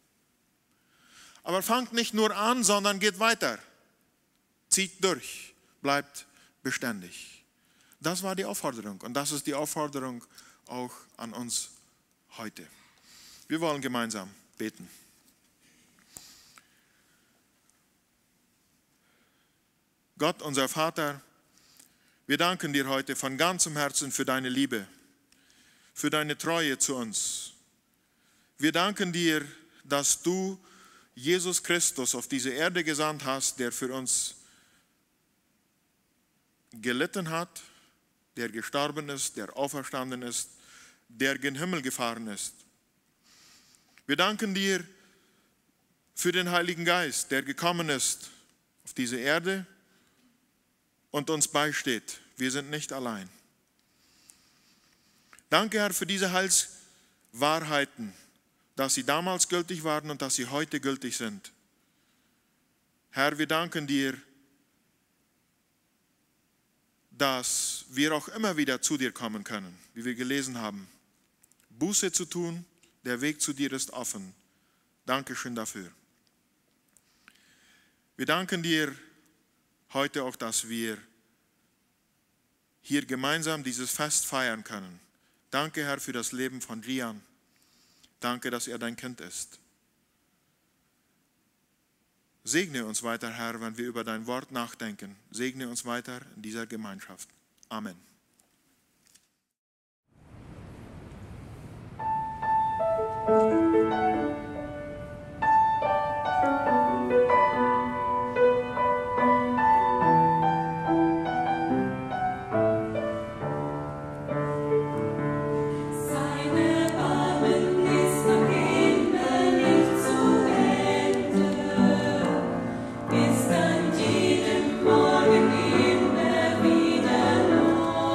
Aber fangt nicht nur an, sondern geht weiter. Zieht durch, bleibt beständig. Das war die Aufforderung und das ist die Aufforderung auch an uns heute. Wir wollen gemeinsam beten. Gott, unser Vater, wir danken dir heute von ganzem Herzen für deine Liebe, für deine Treue zu uns. Wir danken dir, dass du Jesus Christus auf diese Erde gesandt hast, der für uns gelitten hat, der gestorben ist, der auferstanden ist, der gen Himmel gefahren ist. Wir danken dir für den Heiligen Geist, der gekommen ist auf diese Erde und uns beisteht. Wir sind nicht allein. Danke, Herr, für diese Heilswahrheiten, dass sie damals gültig waren und dass sie heute gültig sind. Herr, wir danken dir, dass wir auch immer wieder zu dir kommen können, wie wir gelesen haben. Buße zu tun, der Weg zu dir ist offen. Dankeschön dafür. Wir danken dir heute auch, dass wir hier gemeinsam dieses Fest feiern können. Danke, Herr, für das Leben von Rian. Danke, dass er dein Kind ist. Segne uns weiter, Herr, wenn wir über dein Wort nachdenken. Segne uns weiter in dieser Gemeinschaft. Amen. Ist an jedem Morgen immer wieder neu.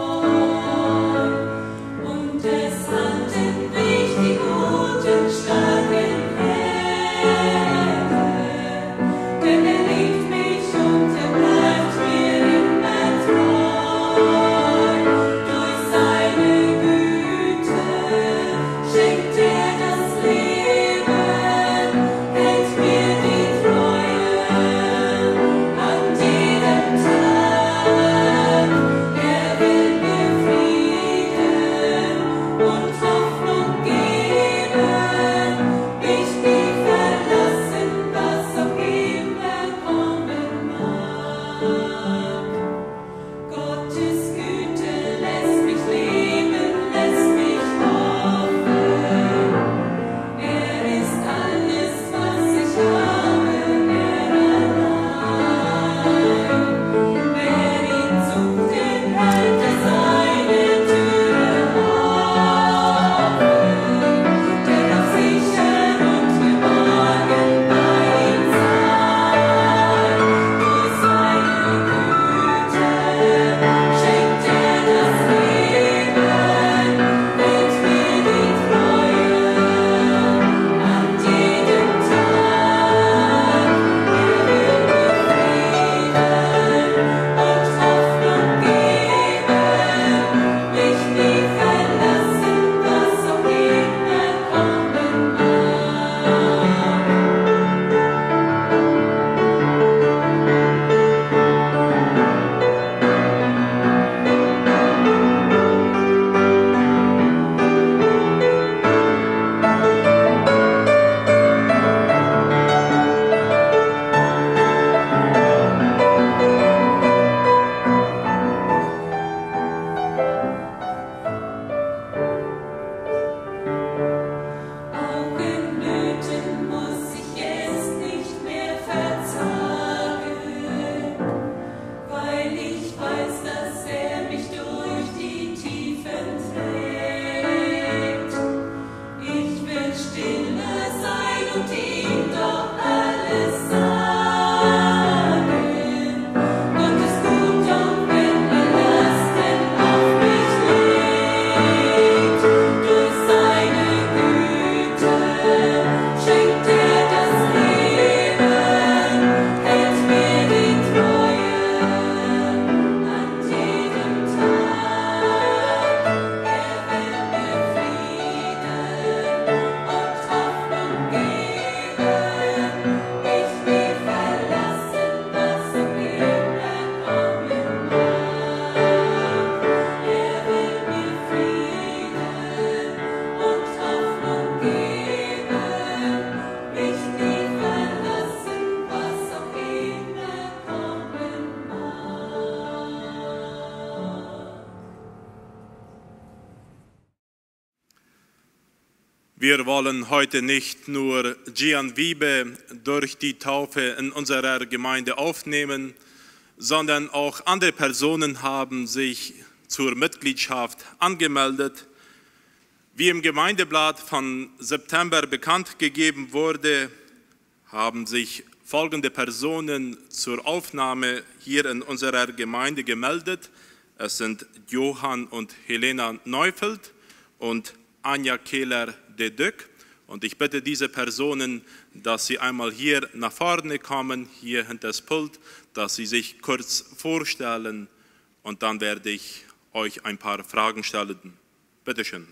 Wir wollen heute nicht nur Gian Wiebe durch die Taufe in unserer Gemeinde aufnehmen, sondern auch andere Personen haben sich zur Mitgliedschaft angemeldet. Wie im Gemeindeblatt von September bekannt gegeben wurde, haben sich folgende Personen zur Aufnahme hier in unserer Gemeinde gemeldet. Es sind Johann und Helena Neufeld und Anja Kehler de Dück. Und ich bitte diese Personen, dass sie einmal hier nach vorne kommen, hier hinter das Pult, dass sie sich kurz vorstellen und dann werde ich euch ein paar Fragen stellen. Bitte schön.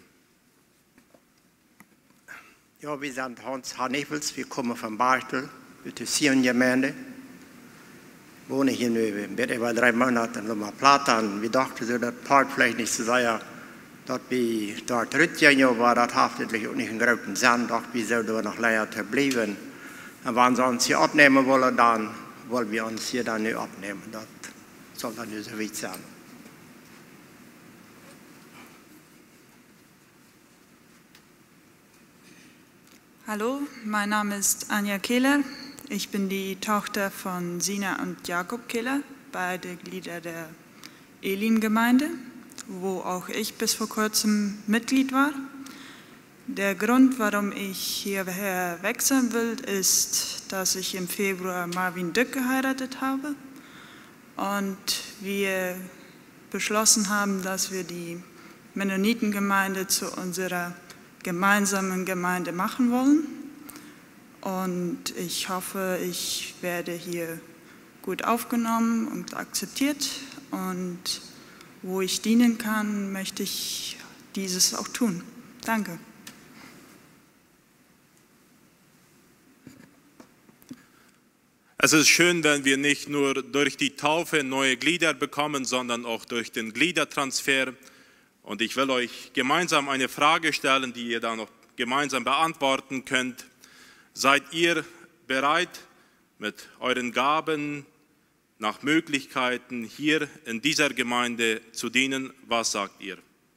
Ja, wir sind Hans Hannevels, wir kommen von Bartel, der Sion-Gemeinde. Wohne hier nur über 3 Monate in Loma Plata und wir dachten, so, das Part vielleicht nicht zu sein, dass wir dort zurückgehen, war das haftlich auch nicht ein großen Sinn, dass wir so da noch länger bleiben. Und wenn sie uns hier abnehmen wollen, dann wollen wir uns hier dann nicht abnehmen. Das soll dann nicht so weit sein. Hallo, mein Name ist Anja Kehler. Ich bin die Tochter von Sina und Jakob Kehler, beide Glieder der Elim-Gemeinde, wo auch ich bis vor kurzem Mitglied war. Der Grund, warum ich hierher wechseln will, ist, dass ich im Februar Marvin Dück geheiratet habe und wir beschlossen haben, dass wir die Mennonitengemeinde zu unserer gemeinsamen Gemeinde machen wollen. Und ich hoffe, ich werde hier gut aufgenommen und akzeptiert. Und wo ich dienen kann, möchte ich dieses auch tun. Danke. Es ist schön, wenn wir nicht nur durch die Taufe neue Glieder bekommen, sondern auch durch den Gliedertransfer. Und ich will euch gemeinsam eine Frage stellen, die ihr dann noch gemeinsam beantworten könnt. Seid ihr bereit, mit euren Gaben nach Möglichkeiten hier in dieser Gemeinde zu dienen? Was sagt ihr?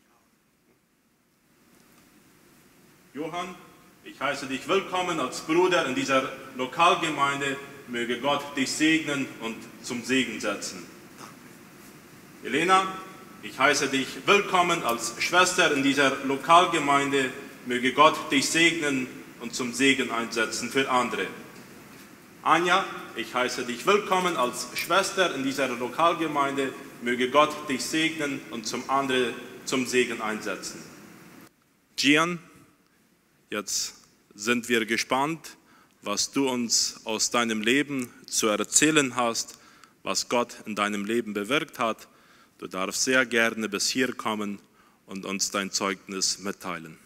Johann, ich heiße dich willkommen als Bruder in dieser Lokalgemeinde. Möge Gott dich segnen und zum Segen setzen. Helena, ich heiße dich willkommen als Schwester in dieser Lokalgemeinde. Möge Gott dich segnen und zum Segen einsetzen für andere. Anja, ich heiße dich willkommen als Schwester in dieser Lokalgemeinde. Möge Gott dich segnen und zum Segen einsetzen. Gian, jetzt sind wir gespannt, was du uns aus deinem Leben zu erzählen hast, was Gott in deinem Leben bewirkt hat. Du darfst sehr gerne bis hier kommen und uns dein Zeugnis mitteilen.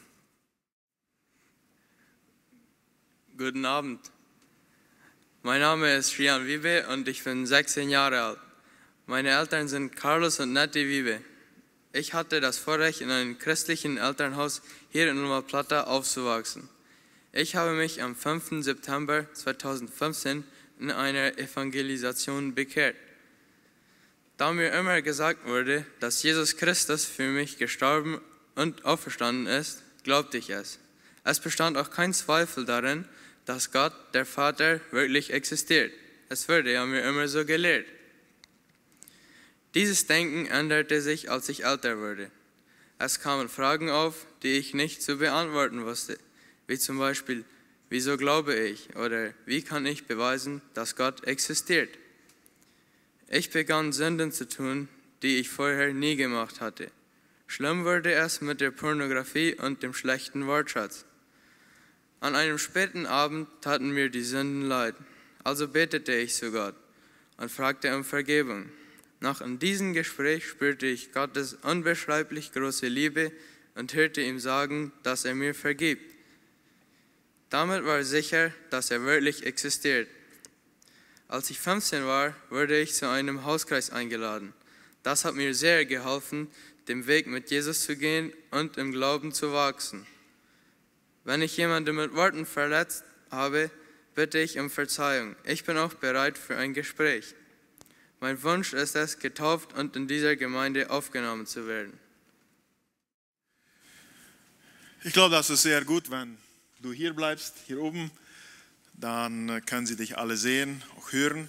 Guten Abend. Mein Name ist Gian Wiebe und ich bin 16 Jahre alt. Meine Eltern sind Carlos und Nettie Wiebe. Ich hatte das Vorrecht, in einem christlichen Elternhaus hier in Loma Plata aufzuwachsen. Ich habe mich am 5. September 2015 in einer Evangelisation bekehrt. Da mir immer gesagt wurde, dass Jesus Christus für mich gestorben und auferstanden ist, glaubte ich es. Es bestand auch kein Zweifel darin, dass Gott, der Vater, wirklich existiert. Es wurde ja mir immer so gelehrt. Dieses Denken änderte sich, als ich älter wurde. Es kamen Fragen auf, die ich nicht zu beantworten wusste, wie zum Beispiel, wieso glaube ich oder wie kann ich beweisen, dass Gott existiert? Ich begann Sünden zu tun, die ich vorher nie gemacht hatte. Schlimm wurde es mit der Pornografie und dem schlechten Wortschatz. An einem späten Abend taten mir die Sünden leid, also betete ich zu Gott und fragte um Vergebung. Nach diesem Gespräch spürte ich Gottes unbeschreiblich große Liebe und hörte ihm sagen, dass er mir vergibt. Damit war sicher, dass er wirklich existiert. Als ich 15 war, wurde ich zu einem Hauskreis eingeladen. Das hat mir sehr geholfen, den Weg mit Jesus zu gehen und im Glauben zu wachsen. Wenn ich jemanden mit Worten verletzt habe, bitte ich um Verzeihung. Ich bin auch bereit für ein Gespräch. Mein Wunsch ist es, getauft und in dieser Gemeinde aufgenommen zu werden. Ich glaube, das ist sehr gut, wenn du hier bleibst, hier oben. Dann können sie dich alle sehen, auch hören.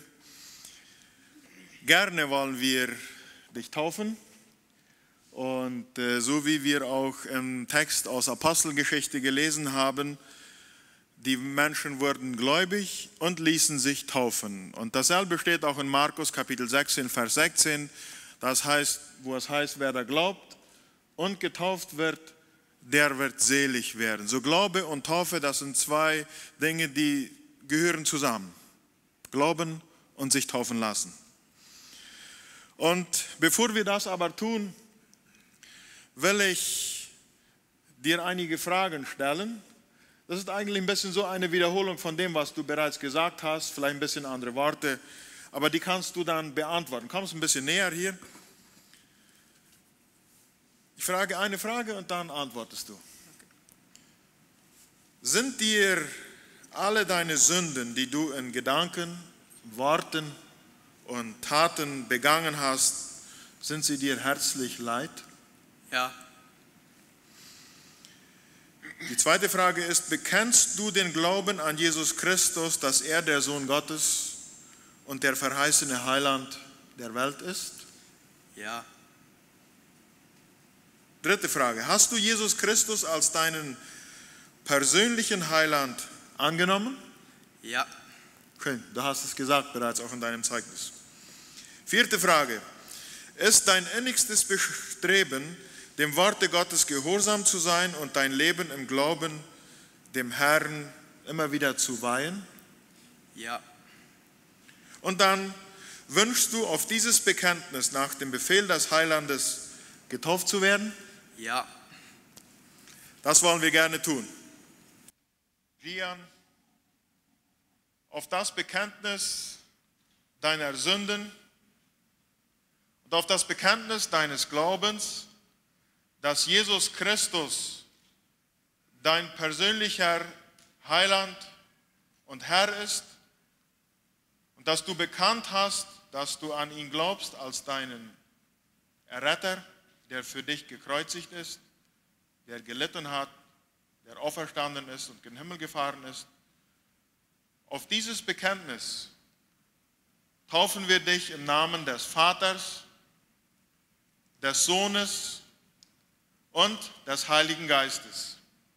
Gerne wollen wir dich taufen. Und so wie wir auch im Text aus Apostelgeschichte gelesen haben, die Menschen wurden gläubig und ließen sich taufen. Und dasselbe steht auch in Markus Kapitel 16, Vers 16, das heißt, wo es heißt, wer da glaubt und getauft wird, der wird selig werden. So Glaube und Taufe, das sind zwei Dinge, die gehören zusammen. Glauben und sich taufen lassen. Und bevor wir das aber tun, will ich dir einige Fragen stellen. Das ist eigentlich ein bisschen so eine Wiederholung von dem, was du bereits gesagt hast, vielleicht ein bisschen andere Worte, aber die kannst du dann beantworten. Kommst ein bisschen näher hier. Ich frage eine Frage und dann antwortest du. Sind dir alle deine Sünden, die du in Gedanken, Worten und Taten begangen hast, sind sie dir herzlich leid? Ja. Die zweite Frage ist, bekennst du den Glauben an Jesus Christus, dass er der Sohn Gottes und der verheißene Heiland der Welt ist? Ja. Dritte Frage, hast du Jesus Christus als deinen persönlichen Heiland angenommen? Ja. Schön, du hast es gesagt bereits auch in deinem Zeugnis. Vierte Frage, ist dein innigstes Bestreben, dem Worte Gottes gehorsam zu sein und dein Leben im Glauben dem Herrn immer wieder zu weihen? Ja. Und dann wünschst du auf dieses Bekenntnis nach dem Befehl des Heilandes getauft zu werden? Ja. Das wollen wir gerne tun. Gian, auf das Bekenntnis deiner Sünden und auf das Bekenntnis deines Glaubens, dass Jesus Christus dein persönlicher Heiland und Herr ist und dass du bekannt hast, dass du an ihn glaubst als deinen Erretter, der für dich gekreuzigt ist, der gelitten hat, der auferstanden ist und in den Himmel gefahren ist. Auf dieses Bekenntnis taufen wir dich im Namen des Vaters, des Sohnes und des Heiligen Geistes.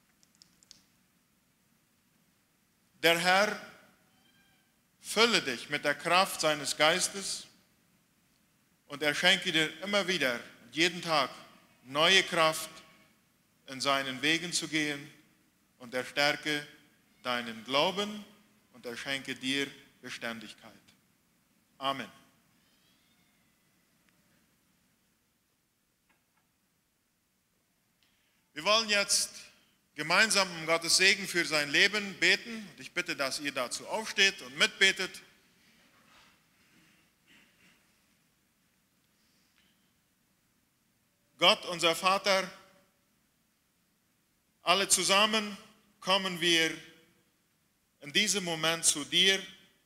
Der Herr fülle dich mit der Kraft seines Geistes und er schenke dir immer wieder, jeden Tag, neue Kraft, in seinen Wegen zu gehen und er stärke deinen Glauben und er schenke dir Beständigkeit. Amen. Wir wollen jetzt gemeinsam um Gottes Segen für sein Leben beten. Und ich bitte, dass ihr dazu aufsteht und mitbetet. Gott, unser Vater, alle zusammen kommen wir in diesem Moment zu dir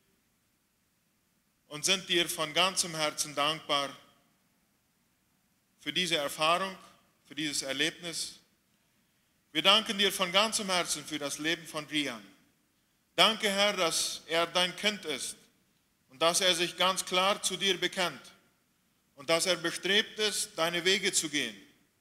und sind dir von ganzem Herzen dankbar für diese Erfahrung, für dieses Erlebnis. Wir danken dir von ganzem Herzen für das Leben von Gian. Danke, Herr, dass er dein Kind ist und dass er sich ganz klar zu dir bekennt und dass er bestrebt ist, deine Wege zu gehen.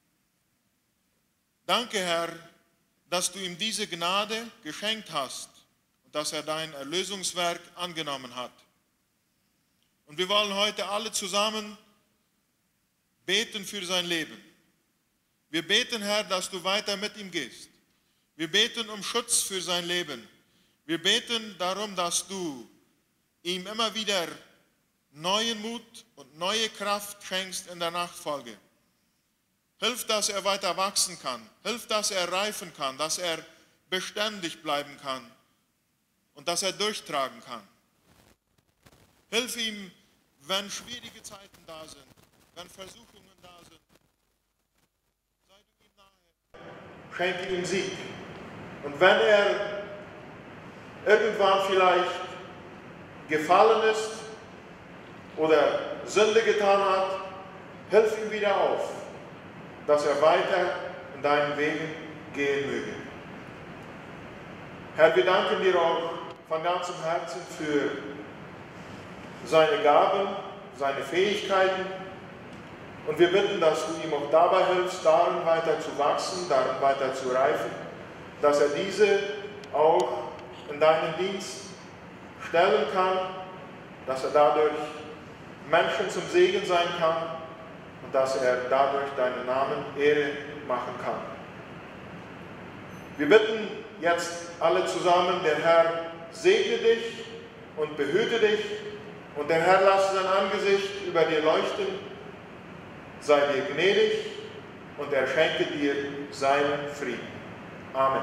Danke, Herr, dass du ihm diese Gnade geschenkt hast und dass er dein Erlösungswerk angenommen hat. Und wir wollen heute alle zusammen beten für sein Leben. Wir beten, Herr, dass du weiter mit ihm gehst. Wir beten um Schutz für sein Leben. Wir beten darum, dass du ihm immer wieder neuen Mut und neue Kraft schenkst in der Nachfolge. Hilf, dass er weiter wachsen kann. Hilf, dass er reifen kann, dass er beständig bleiben kann und dass er durchtragen kann. Hilf ihm, wenn schwierige Zeiten da sind, wenn Versuchungen da sind. Sei du ihm nahe. Schenke ihm Sieg. Und wenn er irgendwann vielleicht gefallen ist oder Sünde getan hat, hilf ihm wieder auf, dass er weiter in deinen Wegen gehen möge. Herr, wir danken dir auch von ganzem Herzen für seine Gaben, seine Fähigkeiten. Und wir bitten, dass du ihm auch dabei hilfst, darin weiter zu wachsen, darin weiter zu reifen, dass er diese auch in deinen Dienst stellen kann, dass er dadurch Menschen zum Segen sein kann und dass er dadurch deinen Namen Ehre machen kann. Wir bitten jetzt alle zusammen, der Herr segne dich und behüte dich und der Herr lasse sein Angesicht über dir leuchten, sei dir gnädig und er schenke dir seinen Frieden. Amen.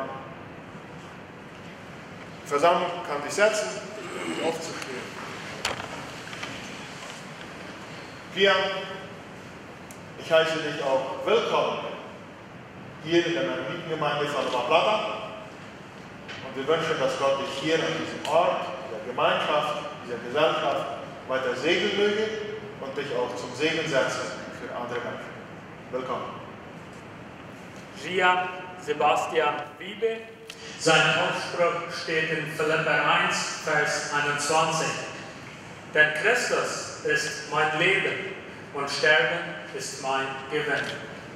Die Versammlung kann sich setzen und aufzustehen. Kian, ich heiße dich auch willkommen hier in der Mennonitengemeinde von Loma Plata. Und wir wünschen, dass Gott dich hier an diesem Ort, dieser Gemeinschaft, dieser Gesellschaft weiter segnen möge und dich auch zum Segen setzen für andere Menschen. Willkommen. Gian Sebastian Wiebe. Sein Ausspruch steht in Philipper 1, Vers 21. Denn Christus ist mein Leben und Sterben ist mein Gewinn.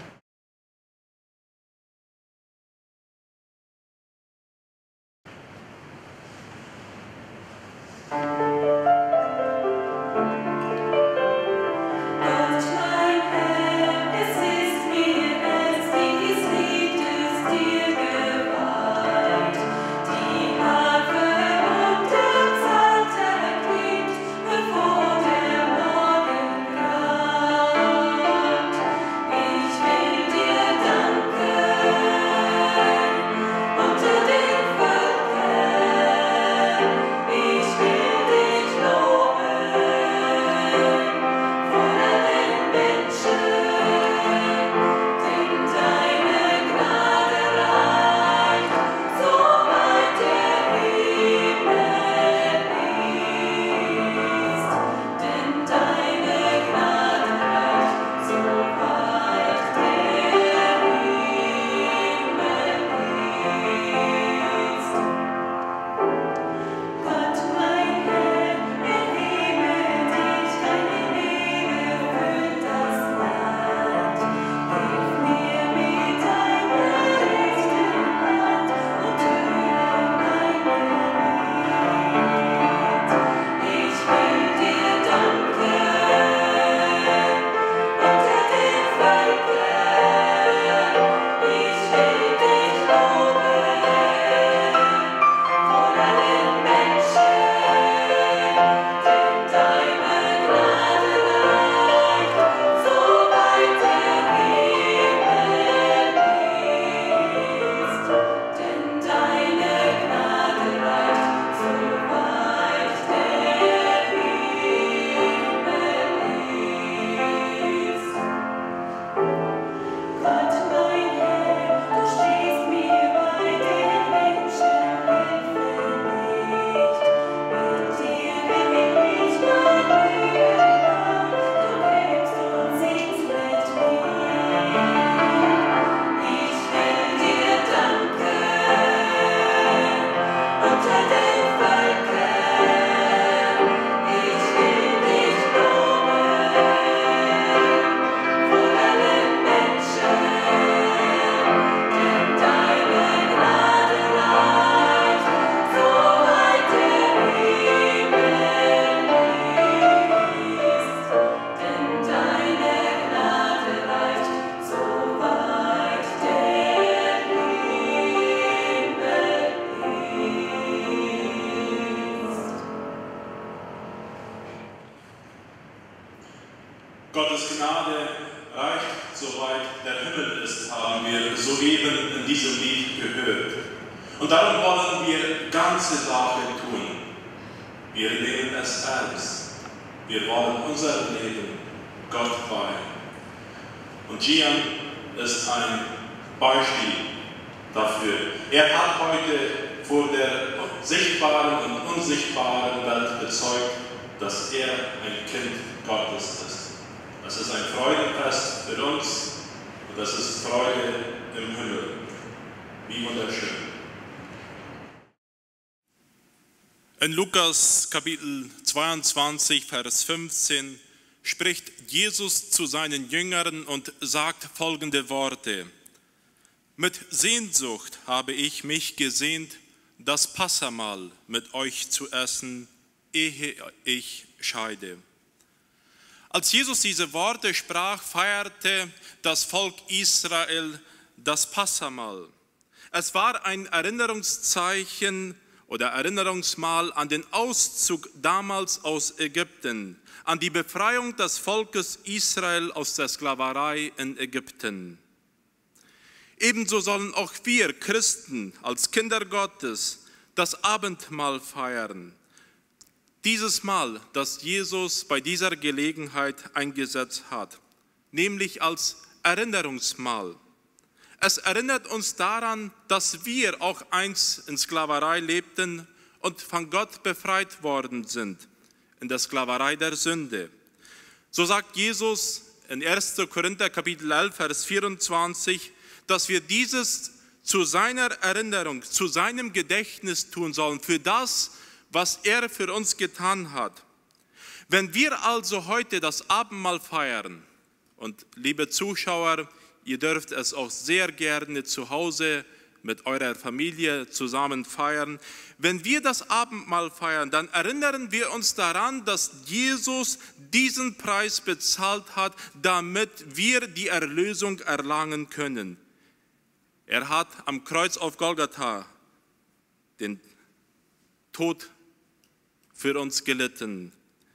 Gottes Gnade reicht, soweit der Himmel ist, haben wir soeben in diesem Lied gehört. Und darum wollen wir ganze Sache tun. Wir nehmen es ernst. Wir wollen unser Leben Gott weihen. Und Gian ist ein Beispiel dafür. Er hat heute vor der sichtbaren und unsichtbaren Welt bezeugt, dass er ein Kind Gottes ist. Es ist ein Freudenfest für uns und es ist Freude im Himmel. Wie wunderschön. In Lukas Kapitel 22, Vers 15 spricht Jesus zu seinen Jüngern und sagt folgende Worte: Mit Sehnsucht habe ich mich gesehnt, das Passamahl mit euch zu essen, ehe ich scheide. Als Jesus diese Worte sprach, feierte das Volk Israel das Passamahl. Es war ein Erinnerungszeichen oder Erinnerungsmahl an den Auszug damals aus Ägypten, an die Befreiung des Volkes Israel aus der Sklaverei in Ägypten. Ebenso sollen auch wir Christen als Kinder Gottes das Abendmahl feiern. Dieses Mahl, das Jesus bei dieser Gelegenheit eingesetzt hat, nämlich als Erinnerungsmahl. Es erinnert uns daran, dass wir auch einst in Sklaverei lebten und von Gott befreit worden sind, in der Sklaverei der Sünde. So sagt Jesus in 1. Korinther Kapitel 11, Vers 24, dass wir dieses zu seiner Erinnerung, zu seinem Gedächtnis tun sollen, für das, was er für uns getan hat. Wenn wir also heute das Abendmahl feiern, und liebe Zuschauer, ihr dürft es auch sehr gerne zu Hause mit eurer Familie zusammen feiern. Wenn wir das Abendmahl feiern, dann erinnern wir uns daran, dass Jesus diesen Preis bezahlt hat, damit wir die Erlösung erlangen können. Er hat am Kreuz auf Golgatha den Tod für uns gelitten,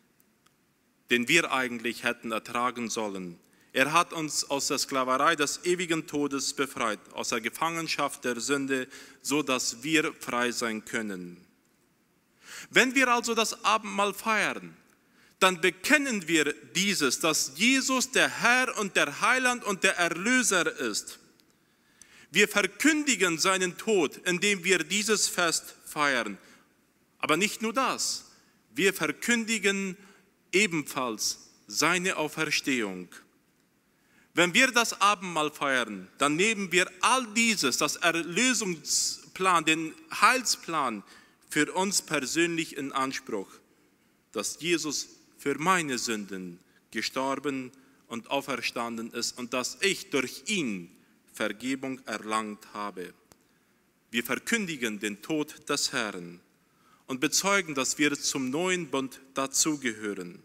den wir eigentlich hätten ertragen sollen. Er hat uns aus der Sklaverei des ewigen Todes befreit, aus der Gefangenschaft der Sünde, so dass wir frei sein können. Wenn wir also das Abendmahl feiern, dann bekennen wir dieses, dass Jesus der Herr und der Heiland und der Erlöser ist. Wir verkündigen seinen Tod, indem wir dieses Fest feiern. Aber nicht nur das, wir verkündigen ebenfalls seine Auferstehung. Wenn wir das Abendmahl feiern, dann nehmen wir all dieses, das Erlösungsplan, den Heilsplan für uns persönlich in Anspruch, dass Jesus für meine Sünden gestorben und auferstanden ist und dass ich durch ihn Vergebung erlangt habe. Wir verkündigen den Tod des Herrn und bezeugen, dass wir zum neuen Bund dazugehören.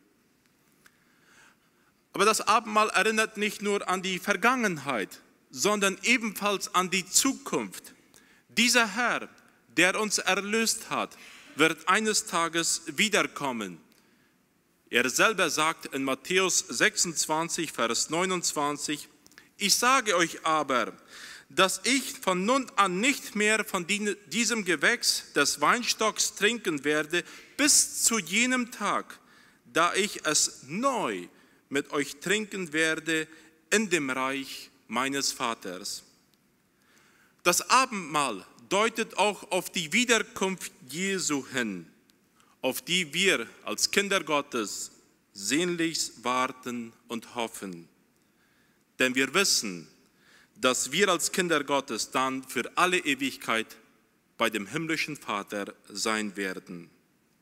Aber das Abendmahl erinnert nicht nur an die Vergangenheit, sondern ebenfalls an die Zukunft. Dieser Herr, der uns erlöst hat, wird eines Tages wiederkommen. Er selber sagt in Matthäus 26, Vers 29, ich sage euch aber, dass ich von nun an nicht mehr von diesem Gewächs des Weinstocks trinken werde, bis zu jenem Tag, da ich es neu mit euch trinken werde in dem Reich meines Vaters. Das Abendmahl deutet auch auf die Wiederkunft Jesu hin, auf die wir als Kinder Gottes sehnlichst warten und hoffen. Denn wir wissen, dass wir als Kinder Gottes dann für alle Ewigkeit bei dem himmlischen Vater sein werden.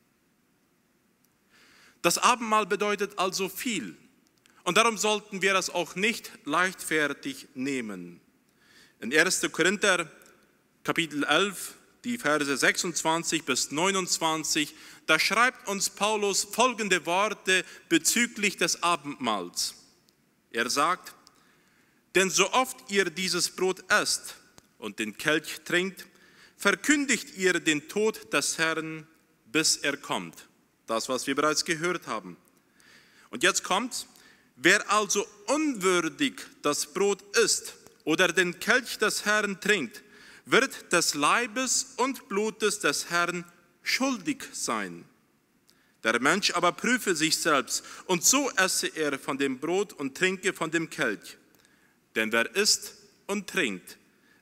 Das Abendmahl bedeutet also viel. Und darum sollten wir es auch nicht leichtfertig nehmen. In 1. Korinther, Kapitel 11, die Verse 26 bis 29, da schreibt uns Paulus folgende Worte bezüglich des Abendmahls. Er sagt, denn so oft ihr dieses Brot esst und den Kelch trinkt, verkündigt ihr den Tod des Herrn, bis er kommt. Das, was wir bereits gehört haben. Und jetzt kommt's. Wer also unwürdig das Brot isst oder den Kelch des Herrn trinkt, wird des Leibes und Blutes des Herrn schuldig sein. Der Mensch aber prüfe sich selbst, und so esse er von dem Brot und trinke von dem Kelch. Denn wer isst und trinkt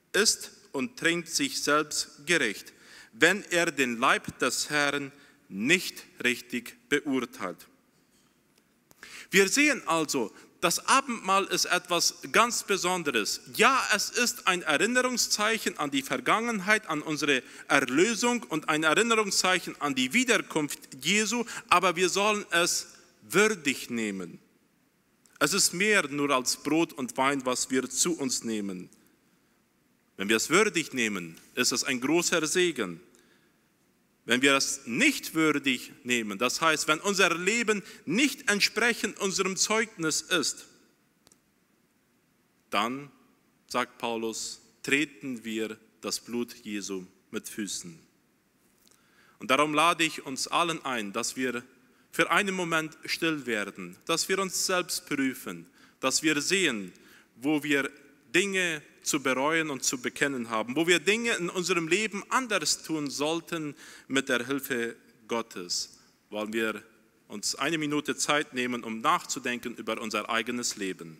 sich selbst gerecht, wenn er den Leib des Herrn nicht richtig beurteilt. Wir sehen also, das Abendmahl ist etwas ganz Besonderes. Ja, es ist ein Erinnerungszeichen an die Vergangenheit, an unsere Erlösung und ein Erinnerungszeichen an die Wiederkunft Jesu, aber wir sollen es würdig nehmen. Es ist mehr nur als Brot und Wein, was wir zu uns nehmen. Wenn wir es würdig nehmen, ist es ein großer Segen. Wenn wir es nicht würdig nehmen, das heißt, wenn unser Leben nicht entsprechend unserem Zeugnis ist, dann, sagt Paulus, treten wir das Blut Jesu mit Füßen. Und darum lade ich uns allen ein, dass wir für einen Moment still werden, dass wir uns selbst prüfen, dass wir sehen, wo wir Dinge zu bereuen und zu bekennen haben, wo wir Dinge in unserem Leben anders tun sollten mit der Hilfe Gottes. Wollen wir uns eine Minute Zeit nehmen, um nachzudenken über unser eigenes Leben.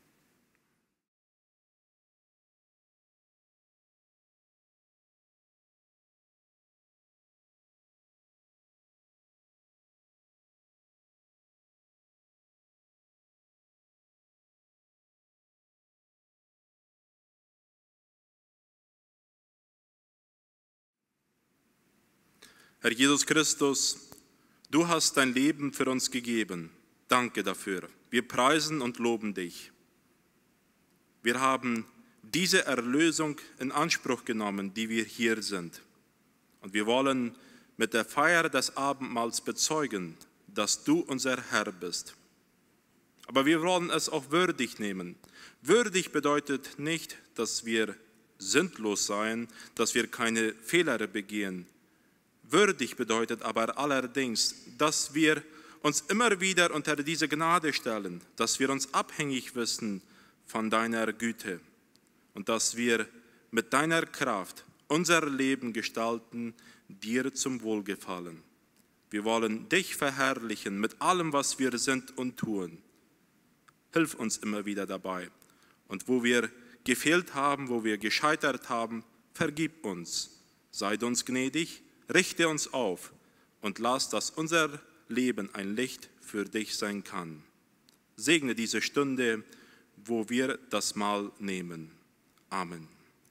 Herr Jesus Christus, du hast dein Leben für uns gegeben. Danke dafür. Wir preisen und loben dich. Wir haben diese Erlösung in Anspruch genommen, die wir hier sind. Und wir wollen mit der Feier des Abendmahls bezeugen, dass du unser Herr bist. Aber wir wollen es auch würdig nehmen. Würdig bedeutet nicht, dass wir sündlos seien, dass wir keine Fehler begehen. Würdig bedeutet aber allerdings, dass wir uns immer wieder unter diese Gnade stellen, dass wir uns abhängig wissen von deiner Güte und dass wir mit deiner Kraft unser Leben gestalten, dir zum Wohlgefallen. Wir wollen dich verherrlichen mit allem, was wir sind und tun. Hilf uns immer wieder dabei. Und wo wir gefehlt haben, wo wir gescheitert haben, vergib uns. Seid uns gnädig, richte uns auf und lass, dass unser Leben ein Licht für dich sein kann. Segne diese Stunde, wo wir das Mahl nehmen. Amen.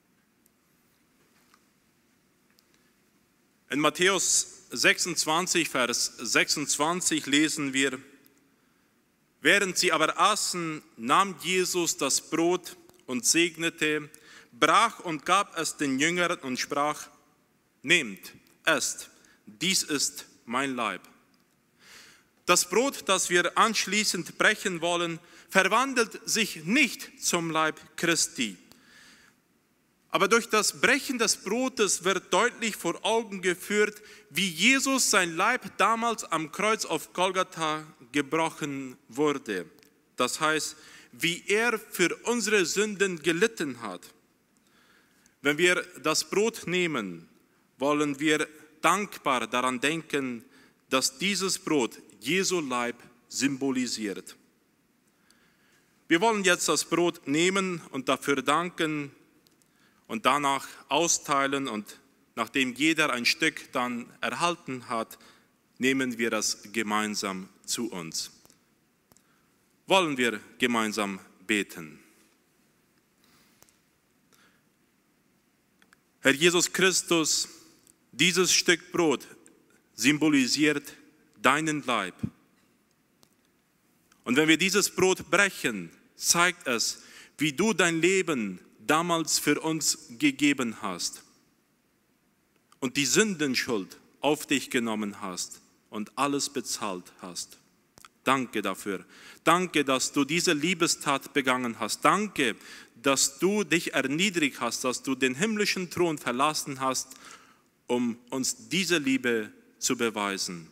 In Matthäus 26, Vers 26 lesen wir: Während sie aber aßen, nahm Jesus das Brot und segnete, brach und gab es den Jüngern und sprach: Nehmt, esst, dies ist mein Leib. Das Brot, das wir anschließend brechen wollen, verwandelt sich nicht zum Leib Christi. Aber durch das Brechen des Brotes wird deutlich vor Augen geführt, wie Jesus sein Leib damals am Kreuz auf Golgatha gebrochen wurde. Das heißt, wie er für unsere Sünden gelitten hat. Wenn wir das Brot nehmen, wollen wir dankbar daran denken, dass dieses Brot Jesu Leib symbolisiert. Wir wollen jetzt das Brot nehmen und dafür danken und danach austeilen, und nachdem jeder ein Stück dann erhalten hat, nehmen wir das gemeinsam zu uns. Wollen wir gemeinsam beten. Herr Jesus Christus, dieses Stück Brot symbolisiert deinen Leib. Und wenn wir dieses Brot brechen, zeigt es, wie du dein Leben damals für uns gegeben hast und die Sündenschuld auf dich genommen hast und alles bezahlt hast. Danke dafür. Danke, dass du diese Liebestat begangen hast. Danke, dass du dich erniedrigt hast, dass du den himmlischen Thron verlassen hast, um uns diese Liebe zu beweisen.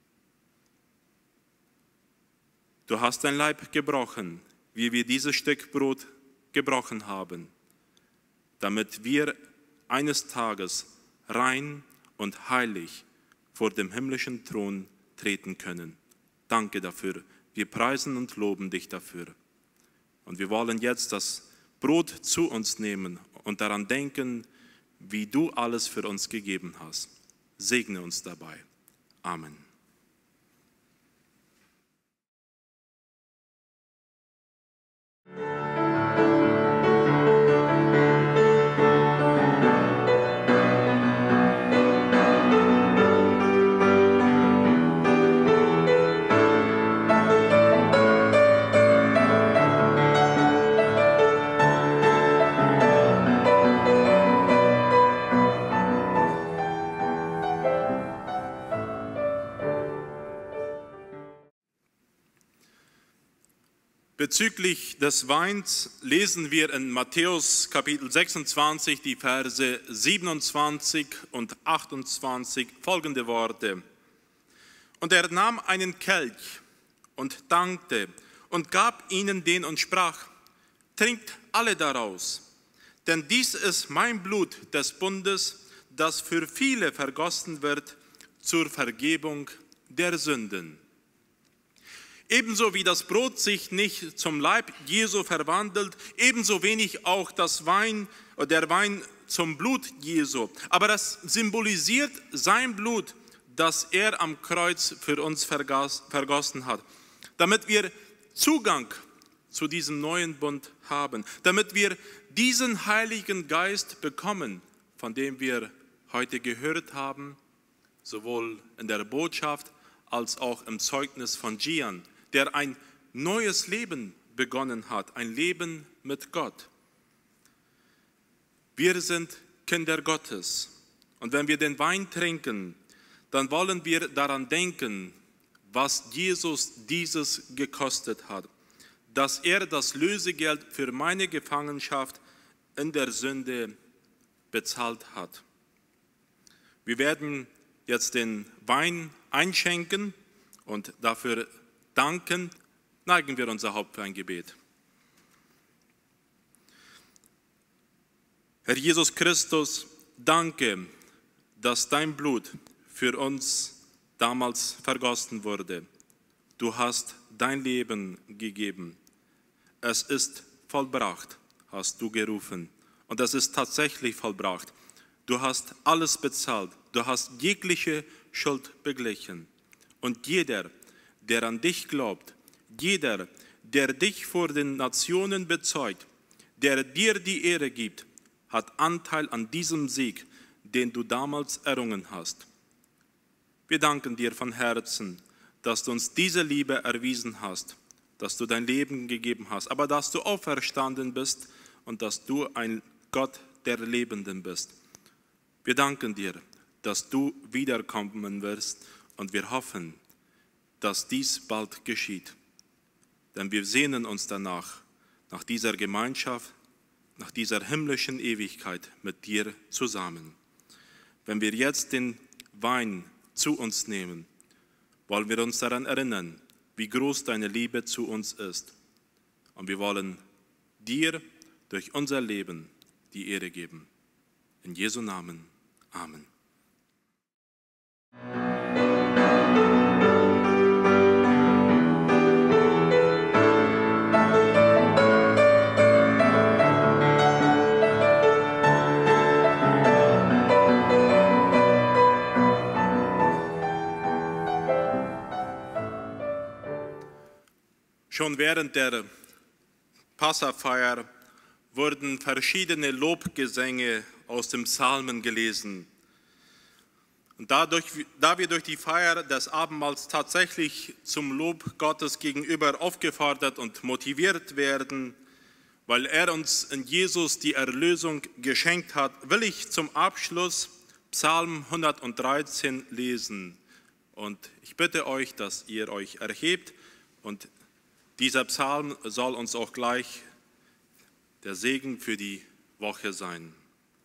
Du hast dein Leib gebrochen, wie wir dieses Stück Brot gebrochen haben, damit wir eines Tages rein und heilig vor dem himmlischen Thron treten können. Danke dafür. Wir preisen und loben dich dafür. Und wir wollen jetzt das Brot zu uns nehmen und daran denken, wie du alles für uns gegeben hast. Segne uns dabei. Amen. Bezüglich des Weins lesen wir in Matthäus Kapitel 26 die Verse 27 und 28 folgende Worte. Und er nahm einen Kelch und dankte und gab ihnen den und sprach, trinkt alle daraus, denn dies ist mein Blut des Bundes, das für viele vergossen wird zur Vergebung der Sünden. Ebenso wie das Brot sich nicht zum Leib Jesu verwandelt, ebenso wenig auch der Wein zum Blut Jesu. Aber das symbolisiert sein Blut, das er am Kreuz für uns vergossen hat, damit wir Zugang zu diesem neuen Bund haben, damit wir diesen Heiligen Geist bekommen, von dem wir heute gehört haben, sowohl in der Botschaft als auch im Zeugnis von Gian, der ein neues Leben begonnen hat, ein Leben mit Gott. Wir sind Kinder Gottes und wenn wir den Wein trinken, dann wollen wir daran denken, was Jesus dieses gekostet hat, dass er das Lösegeld für meine Gefangenschaft in der Sünde bezahlt hat. Wir werden jetzt den Wein einschenken und dafür danken, neigen wir unser Haupt für ein Gebet. Herr Jesus Christus, danke, dass dein Blut für uns damals vergossen wurde. Du hast dein Leben gegeben. Es ist vollbracht, hast du gerufen. Und es ist tatsächlich vollbracht. Du hast alles bezahlt. Du hast jegliche Schuld beglichen. Und jeder, der an dich glaubt, jeder, der dich vor den Nationen bezeugt, der dir die Ehre gibt, hat Anteil an diesem Sieg, den du damals errungen hast. Wir danken dir von Herzen, dass du uns diese Liebe erwiesen hast, dass du dein Leben gegeben hast, aber dass du auferstanden bist und dass du ein Gott der Lebenden bist. Wir danken dir, dass du wiederkommen wirst und wir hoffen, dass dies bald geschieht. Denn wir sehnen uns danach, nach dieser Gemeinschaft, nach dieser himmlischen Ewigkeit mit dir zusammen. Wenn wir jetzt den Wein zu uns nehmen, wollen wir uns daran erinnern, wie groß deine Liebe zu uns ist. Und wir wollen dir durch unser Leben die Ehre geben. In Jesu Namen. Amen. Schon während der Passafeier wurden verschiedene Lobgesänge aus dem Psalmen gelesen. Und da wir durch die Feier des Abendmahls tatsächlich zum Lob Gottes gegenüber aufgefordert und motiviert werden, weil er uns in Jesus die Erlösung geschenkt hat, will ich zum Abschluss Psalm 113 lesen. Und ich bitte euch, dass ihr euch erhebt und dieser Psalm soll uns auch gleich der Segen für die Woche sein.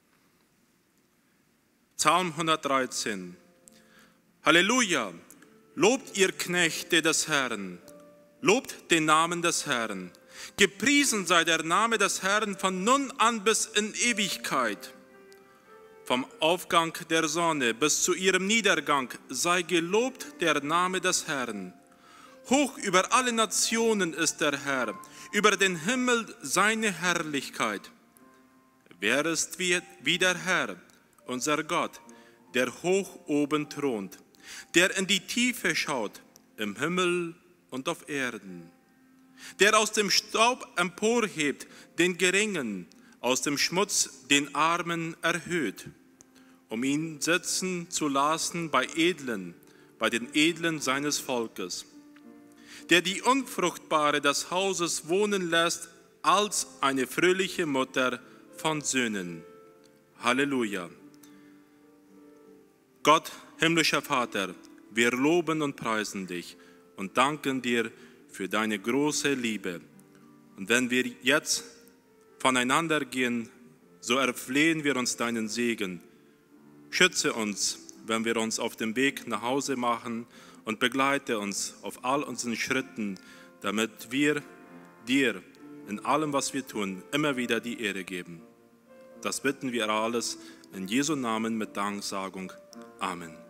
Psalm 113. Halleluja! Lobt ihr Knechte des Herrn, lobt den Namen des Herrn. Gepriesen sei der Name des Herrn von nun an bis in Ewigkeit. Vom Aufgang der Sonne bis zu ihrem Niedergang sei gelobt der Name des Herrn. Hoch über alle Nationen ist der Herr, über den Himmel seine Herrlichkeit. Wer ist wie der Herr, unser Gott, der hoch oben thront, der in die Tiefe schaut, im Himmel und auf Erden? der aus dem Staub emporhebt den Geringen, aus dem Schmutz den Armen erhöht, um ihn sitzen zu lassen bei den Edlen seines Volkes, der die Unfruchtbare des Hauses wohnen lässt als eine fröhliche Mutter von Söhnen. Halleluja. Gott, himmlischer Vater, wir loben und preisen dich und danken dir für deine große Liebe. Und wenn wir jetzt voneinander gehen, so erflehen wir uns deinen Segen. Schütze uns, wenn wir uns auf dem Weg nach Hause machen, und begleite uns auf all unseren Schritten, damit wir dir in allem, was wir tun, immer wieder die Ehre geben. Das bitten wir alles in Jesu Namen mit Danksagung. Amen.